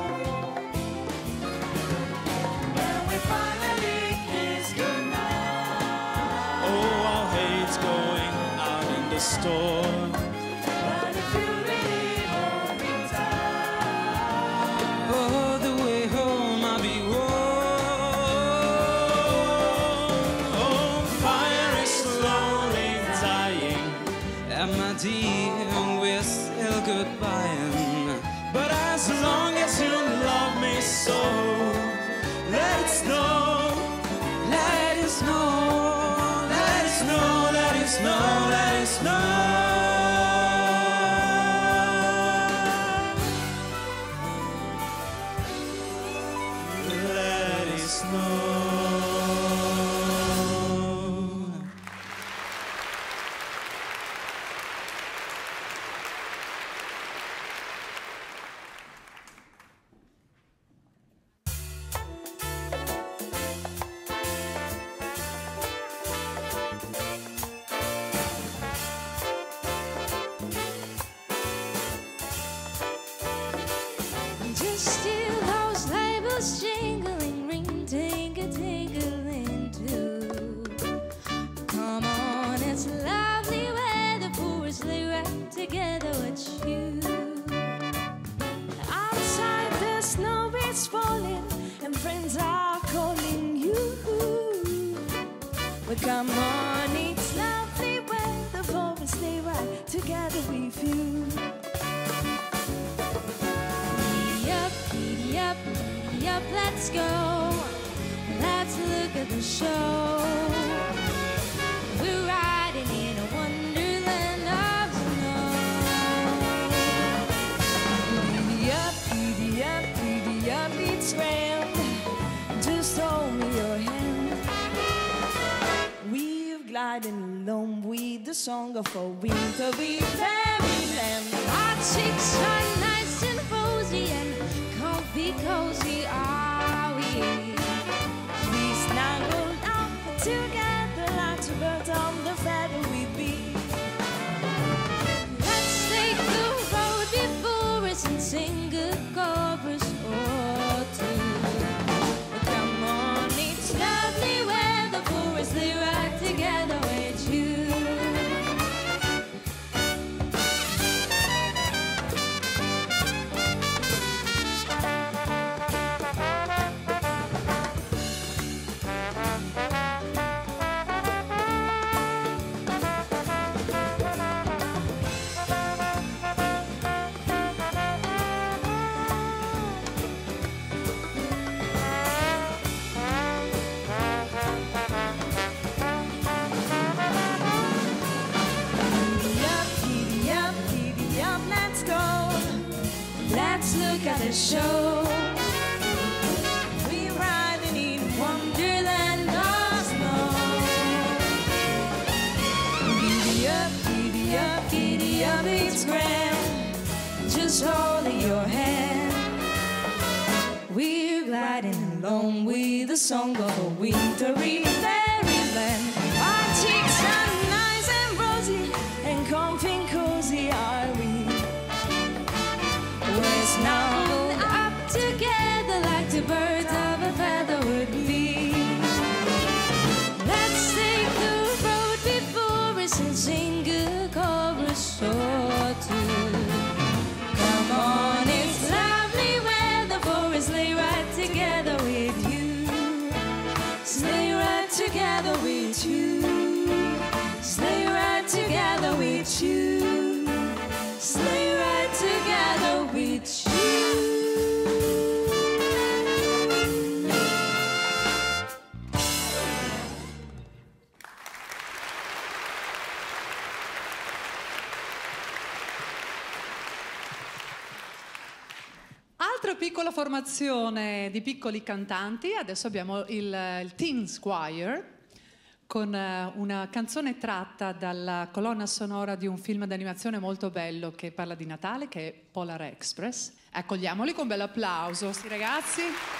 When we finally kiss goodnight, oh, our hate's going out in the storm. But if you really hold me tight, all the way home I'll be warm. Oh, fire is slowly dying, and my dear, we're still goodbye. But as long as you love me so, let it snow, let it snow, let it snow, let it snow, let it snow. Let it snow. Just still those labels jingling, ring, tingle, tingling too. Come on, it's lovely weather for us, lay right together with you. Outside the snow is falling, and friends are calling you. But come on, it's lovely weather for us, lay right together with you. Giddy up, giddy up, let's go. Let's look at the show. We're riding in a wonderland of snow. Giddy up, giddy up, giddy up, it's grand. Just hold me your hand. We're gliding along with the song of a winter with fairyland. Our cheeks are nice and rosy and comfy, cozy are we. We snuggled up together like two birds on the feather we be. Let's take the road before us and sing a chorus or two. Come on, it's lovely. the show. We're riding in wonderland of snow. Giddy up, giddy up, giddy up, it's grand. Just holding your hand. We're gliding along with the song of a wintry fairyland. Our cheeks are nice and rosy, and comfy and cozy are we. We're snuggled up together like the birds of a feather would be. Let's take the road before us and sing a chorus or two. Come on, it's lovely weather for a sleigh ride together with you. Sleigh ride together with you. Sleigh ride together with you. Sleigh ride together with you. Altra piccola formazione di piccoli cantanti, adesso abbiamo il, il Teens Choir con eh, una canzone tratta dalla colonna sonora di un film d'animazione molto bello che parla di Natale, che è Polar Express. Accogliamoli con un bel applauso, sti ragazzi.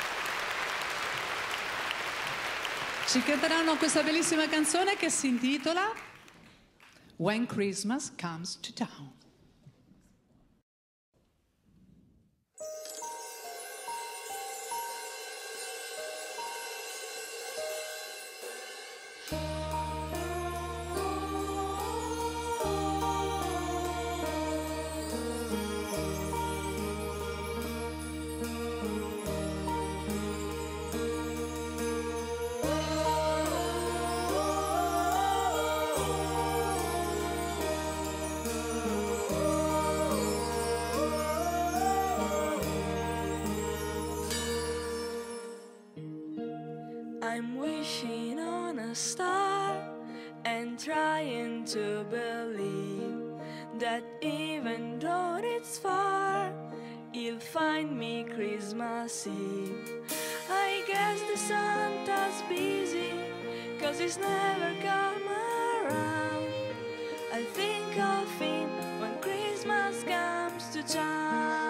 Ci canteranno questa bellissima canzone che si intitola When Christmas Comes to Town. I'm wishing on a star and trying to believe that even though it's far, you'll find me Christmas Eve. I guess the Santa's busy, cause he's never come around. I think of him when Christmas comes to town.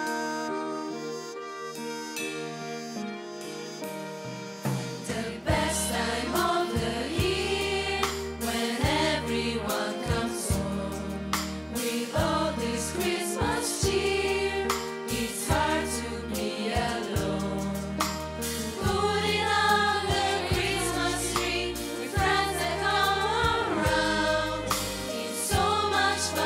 The best time of the year, when everyone comes home with all this Christmas cheer, it's hard to be alone. Putting on the Christmas tree with friends that come around, it's so much fun.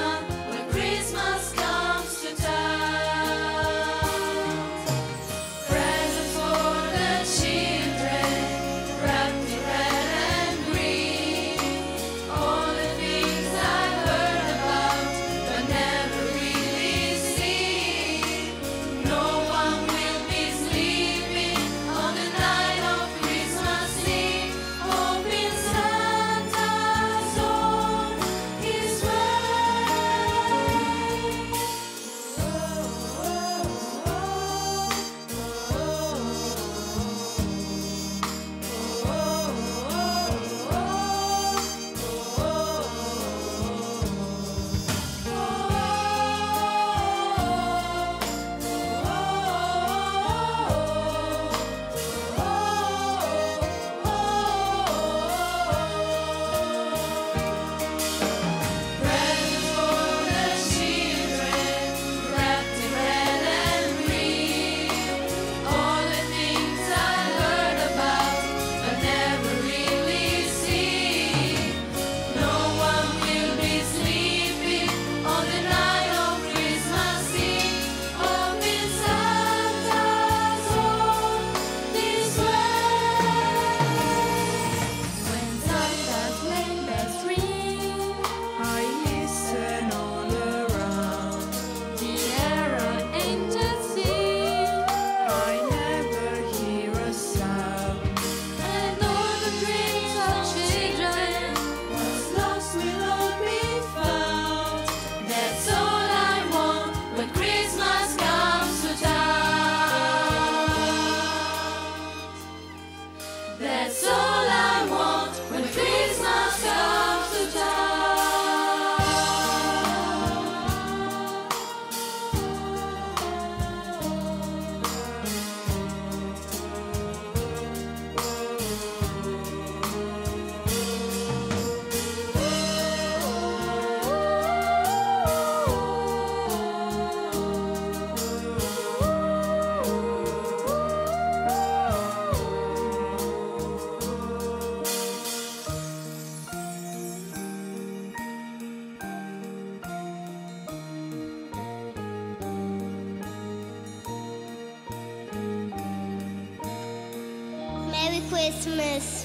Christmas.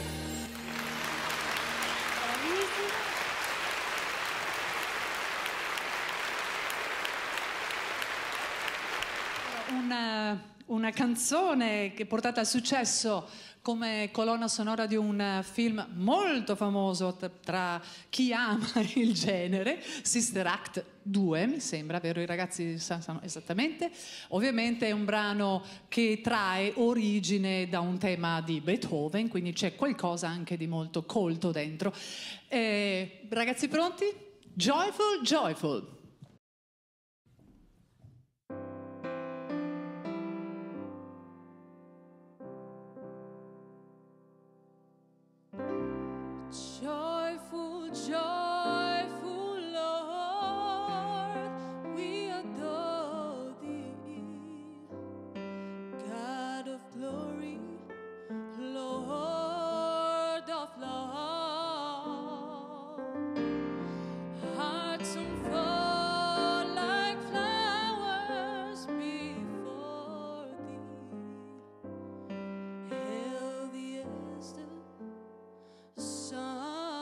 Una, una canzone che è portata al successo come colonna sonora di un film molto famoso t- tra chi ama il genere, Sister Act due, mi sembra, vero? I ragazzi sa- sanno esattamente. Ovviamente è un brano che trae origine da un tema di Beethoven, quindi c'è qualcosa anche di molto colto dentro. Eh, ragazzi pronti? Joyful, joyful. Joyful, joyful Lord, we adore thee, God of glory, Lord of love. Hearts unfold like flowers before thee, healthy as the sun.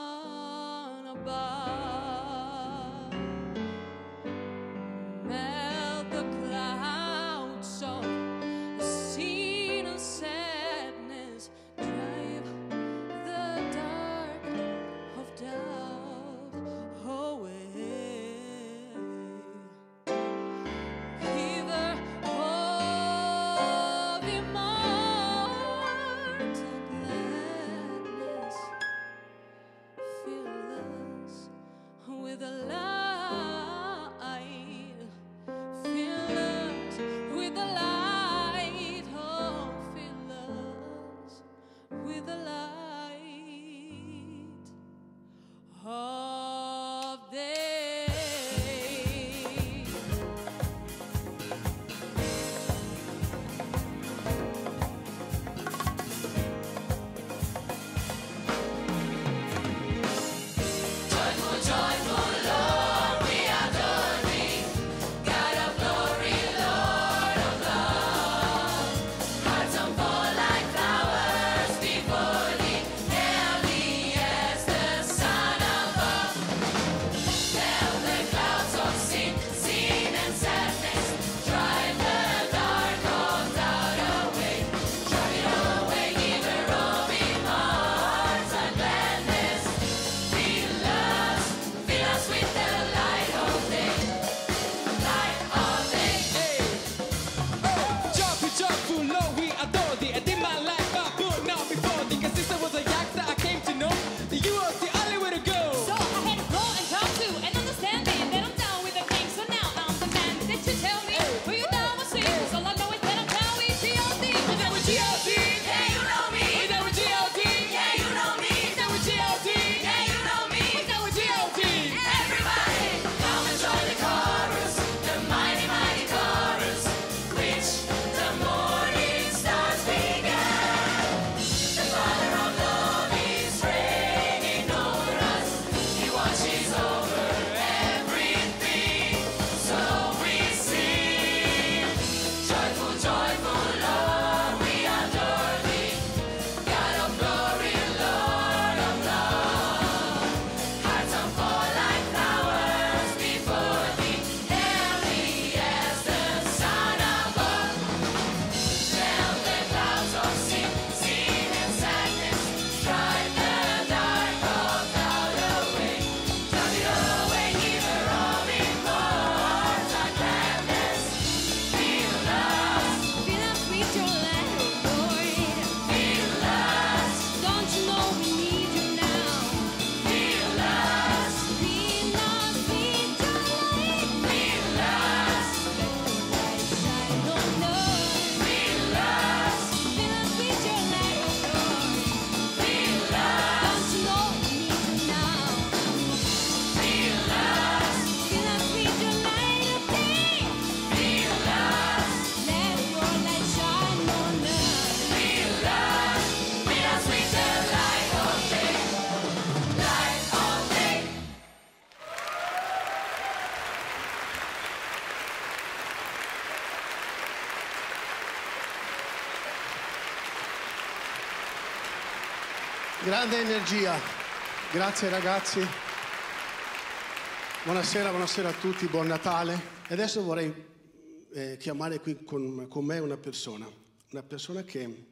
Grande energia. Grazie ragazzi. Buonasera, buonasera a tutti, buon Natale. E adesso vorrei eh, chiamare qui con, con me una persona, una persona che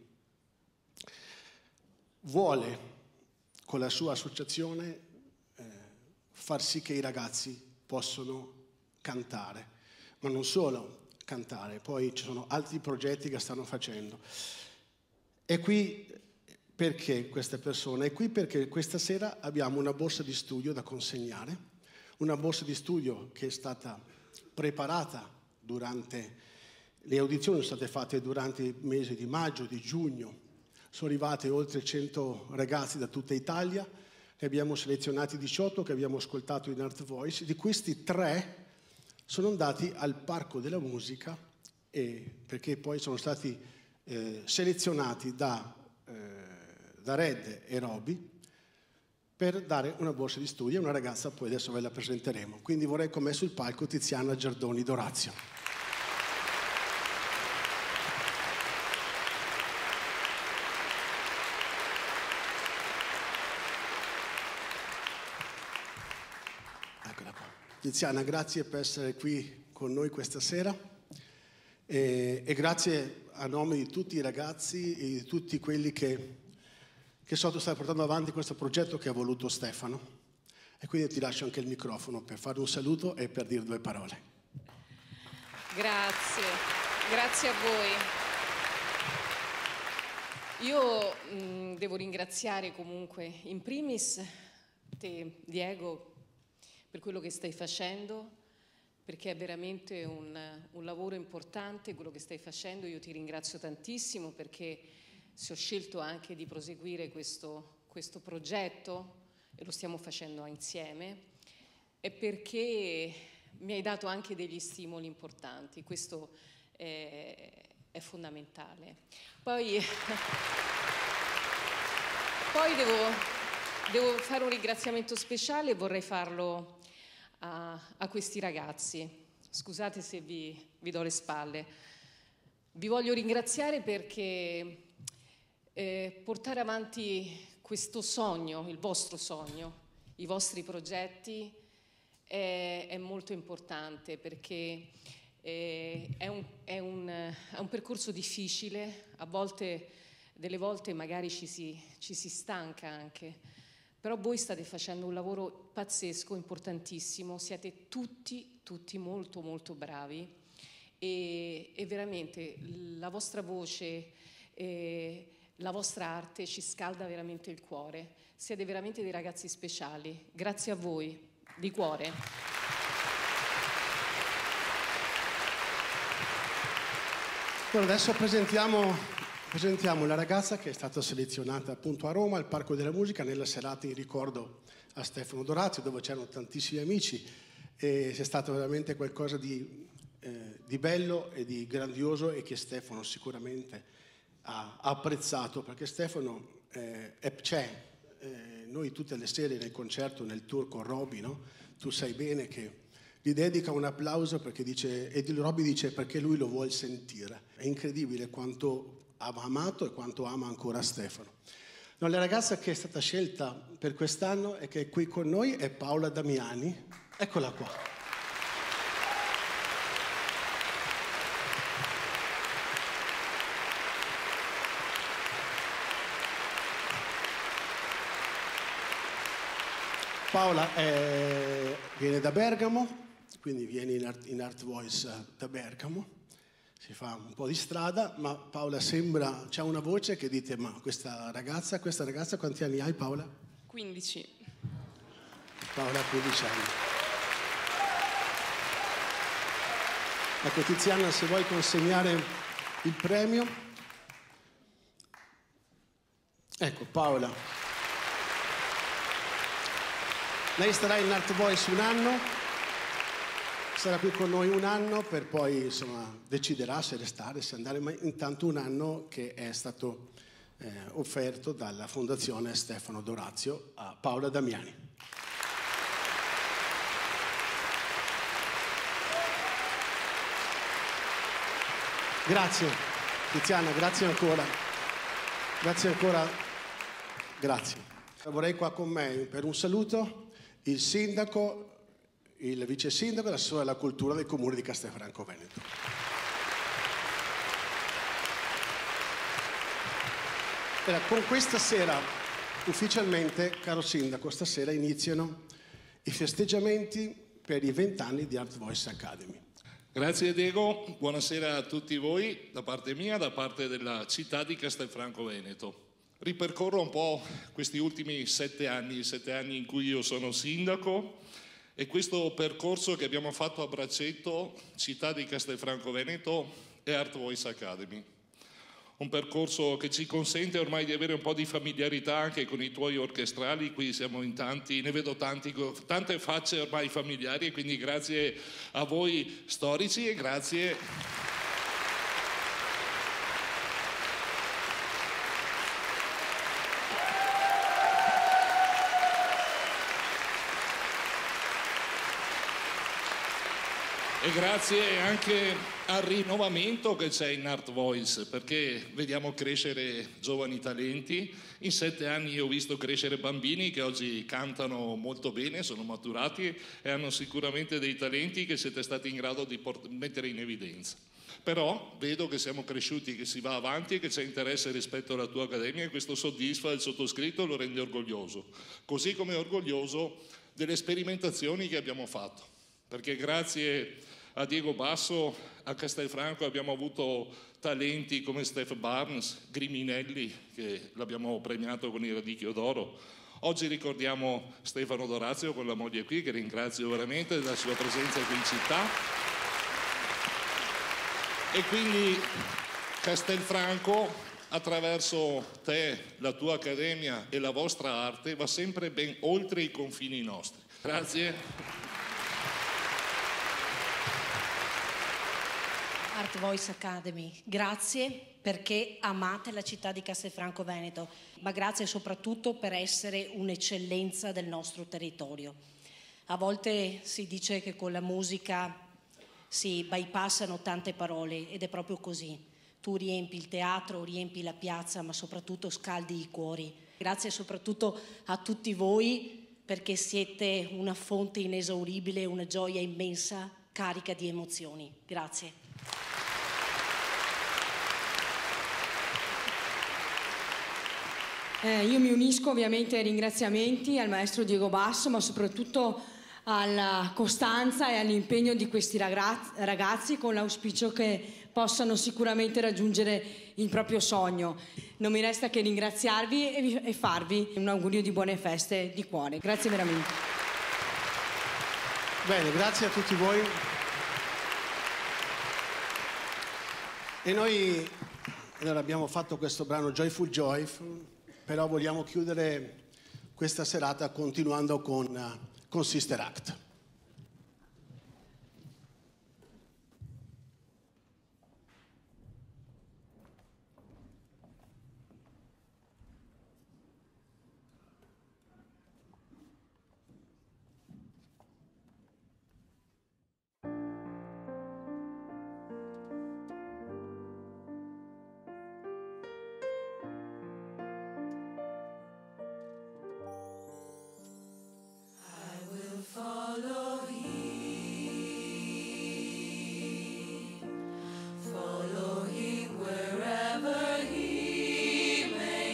vuole con la sua associazione eh, far sì che i ragazzi possano cantare, ma non solo cantare, poi ci sono altri progetti che stanno facendo. E qui perché queste persone? È qui perché questa sera abbiamo una borsa di studio da consegnare, una borsa di studio che è stata preparata durante le audizioni, sono state fatte durante i mesi di maggio, di giugno, sono arrivate oltre cento ragazzi da tutta Italia, ne abbiamo selezionati diciotto che abbiamo ascoltato in Art Voice, di questi tre sono andati al Parco della Musica e perché poi sono stati eh, selezionati da da Red e Roby per dare una borsa di studio a una ragazza, poi adesso ve la presenteremo. Quindi vorrei con me sul palco Tiziana Giardoni Dorazio. Eccola qua. Tiziana, grazie per essere qui con noi questa sera e, e grazie a nome di tutti i ragazzi e di tutti quelli che che sotto sta portando avanti questo progetto che ha voluto Stefano. E quindi ti lascio anche il microfono per fare un saluto e per dire due parole. Grazie, grazie a voi. Io mh, devo ringraziare comunque in primis te, Diego, per quello che stai facendo, perché è veramente un, un lavoro importante quello che stai facendo. Io ti ringrazio tantissimo perché se ho scelto anche di proseguire questo, questo progetto, e lo stiamo facendo insieme, è perché mi hai dato anche degli stimoli importanti, questo è, è fondamentale. Poi, poi devo, devo fare un ringraziamento speciale e vorrei farlo a, a questi ragazzi. Scusate se vi, vi do le spalle. Vi voglio ringraziare perché Eh, portare avanti questo sogno, il vostro sogno, i vostri progetti è, è molto importante perché eh, è, un, è, un, è un percorso difficile, a volte, delle volte magari ci si, ci si stanca anche, però voi state facendo un lavoro pazzesco, importantissimo, siete tutti, tutti molto molto bravi e, e veramente la vostra voce eh, la vostra arte ci scalda veramente il cuore. Siete veramente dei ragazzi speciali. Grazie a voi, di cuore. Allora, adesso presentiamo, presentiamo la ragazza che è stata selezionata appunto a Roma, al Parco della Musica, nella serata in ricordo a Stefano Dorazio, dove c'erano tantissimi amici e è stato veramente qualcosa di, eh, di bello e di grandioso e che Stefano sicuramente ha apprezzato, perché Stefano eh, è, c'è, eh, noi tutte le sere nel concerto, nel tour con Roby, no? Tu sai bene che gli dedica un applauso perché dice, e Roby dice perché lui lo vuol sentire. È incredibile quanto ha amato e quanto ama ancora Stefano. No, la ragazza che è stata scelta per quest'anno e che è qui con noi è Paola Damiani. Eccola qua. Paola è, viene da Bergamo, quindi viene in Art, in Art Voice da Bergamo, si fa un po' di strada, ma Paola sembra, c'ha una voce che dite, ma questa ragazza, questa ragazza quanti anni hai Paola? quindici. Paola ha quindici anni. Ecco Tiziana, se vuoi consegnare il premio. Ecco Paola. Lei starà in Art Voice un anno, sarà qui con noi un anno per poi insomma deciderà se restare, se andare, ma intanto un anno che è stato eh, offerto dalla Fondazione Stefano Dorazio a Paola Damiani. Grazie Tiziana, grazie ancora, grazie ancora Grazie. Vorrei qua con me, per un saluto, il sindaco, il vice sindaco e l'assessore alla cultura del comune di Castelfranco Veneto. Allora, con questa sera, ufficialmente, caro sindaco, stasera iniziano i festeggiamenti per i vent'anni di Art Voice Academy. Grazie Diego, buonasera a tutti voi, da parte mia, da parte della città di Castelfranco Veneto. Ripercorro un po' questi ultimi sette anni, sette anni in cui io sono sindaco e questo percorso che abbiamo fatto a braccetto, città di Castelfranco Veneto e Art Voice Academy. Un percorso che ci consente ormai di avere un po' di familiarità anche con i tuoi orchestrali, qui siamo in tanti, ne vedo tanti, tante facce ormai familiari e quindi grazie a voi storici e grazie... E grazie anche al rinnovamento che c'è in Art Voice, perché vediamo crescere giovani talenti. In sette anni io ho visto crescere bambini che oggi cantano molto bene, sono maturati e hanno sicuramente dei talenti che siete stati in grado di mettere in evidenza. Però vedo che siamo cresciuti, che si va avanti e che c'è interesse rispetto alla tua accademia e questo soddisfa il sottoscritto e lo rende orgoglioso. Così come orgoglioso delle sperimentazioni che abbiamo fatto, perché grazie a Diego Basso a Castelfranco abbiamo avuto talenti come Steph Barnes, Griminelli, che l'abbiamo premiato con il Radicchio d'Oro. Oggi ricordiamo Stefano Dorazio con la moglie qui, che ringrazio veramente della sua presenza qui in città. E quindi Castelfranco, attraverso te, la tua accademia e la vostra arte, va sempre ben oltre i confini nostri. Grazie. Art Voice Academy, grazie perché amate la città di Castelfranco Veneto, ma grazie soprattutto per essere un'eccellenza del nostro territorio. A volte si dice che con la musica si bypassano tante parole ed è proprio così. Tu riempi il teatro, riempi la piazza, ma soprattutto scaldi i cuori. Grazie soprattutto a tutti voi perché siete una fonte inesauribile, una gioia immensa, carica di emozioni. Grazie. Eh, io mi unisco ovviamente ai ringraziamenti al maestro Diego Basso, ma soprattutto alla costanza e all'impegno di questi ragazzi, ragazzi con l'auspicio che possano sicuramente raggiungere il proprio sogno. Non mi resta che ringraziarvi e, vi, e farvi un augurio di buone feste di cuore. Grazie veramente. Bene, grazie a tutti voi. E noi allora, abbiamo fatto questo brano Joyful Joyful, però vogliamo chiudere questa serata continuando con, con Sister Act. Follow him, follow him wherever he may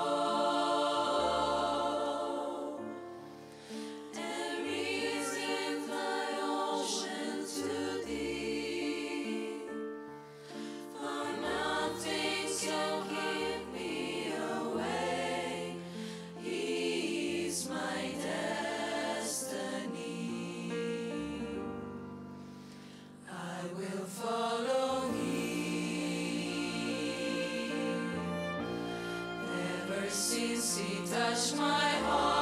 go, and reason thy ocean to thee, for nothing shall keep me away. He is my destiny. I will follow him. Ever since he touched my heart,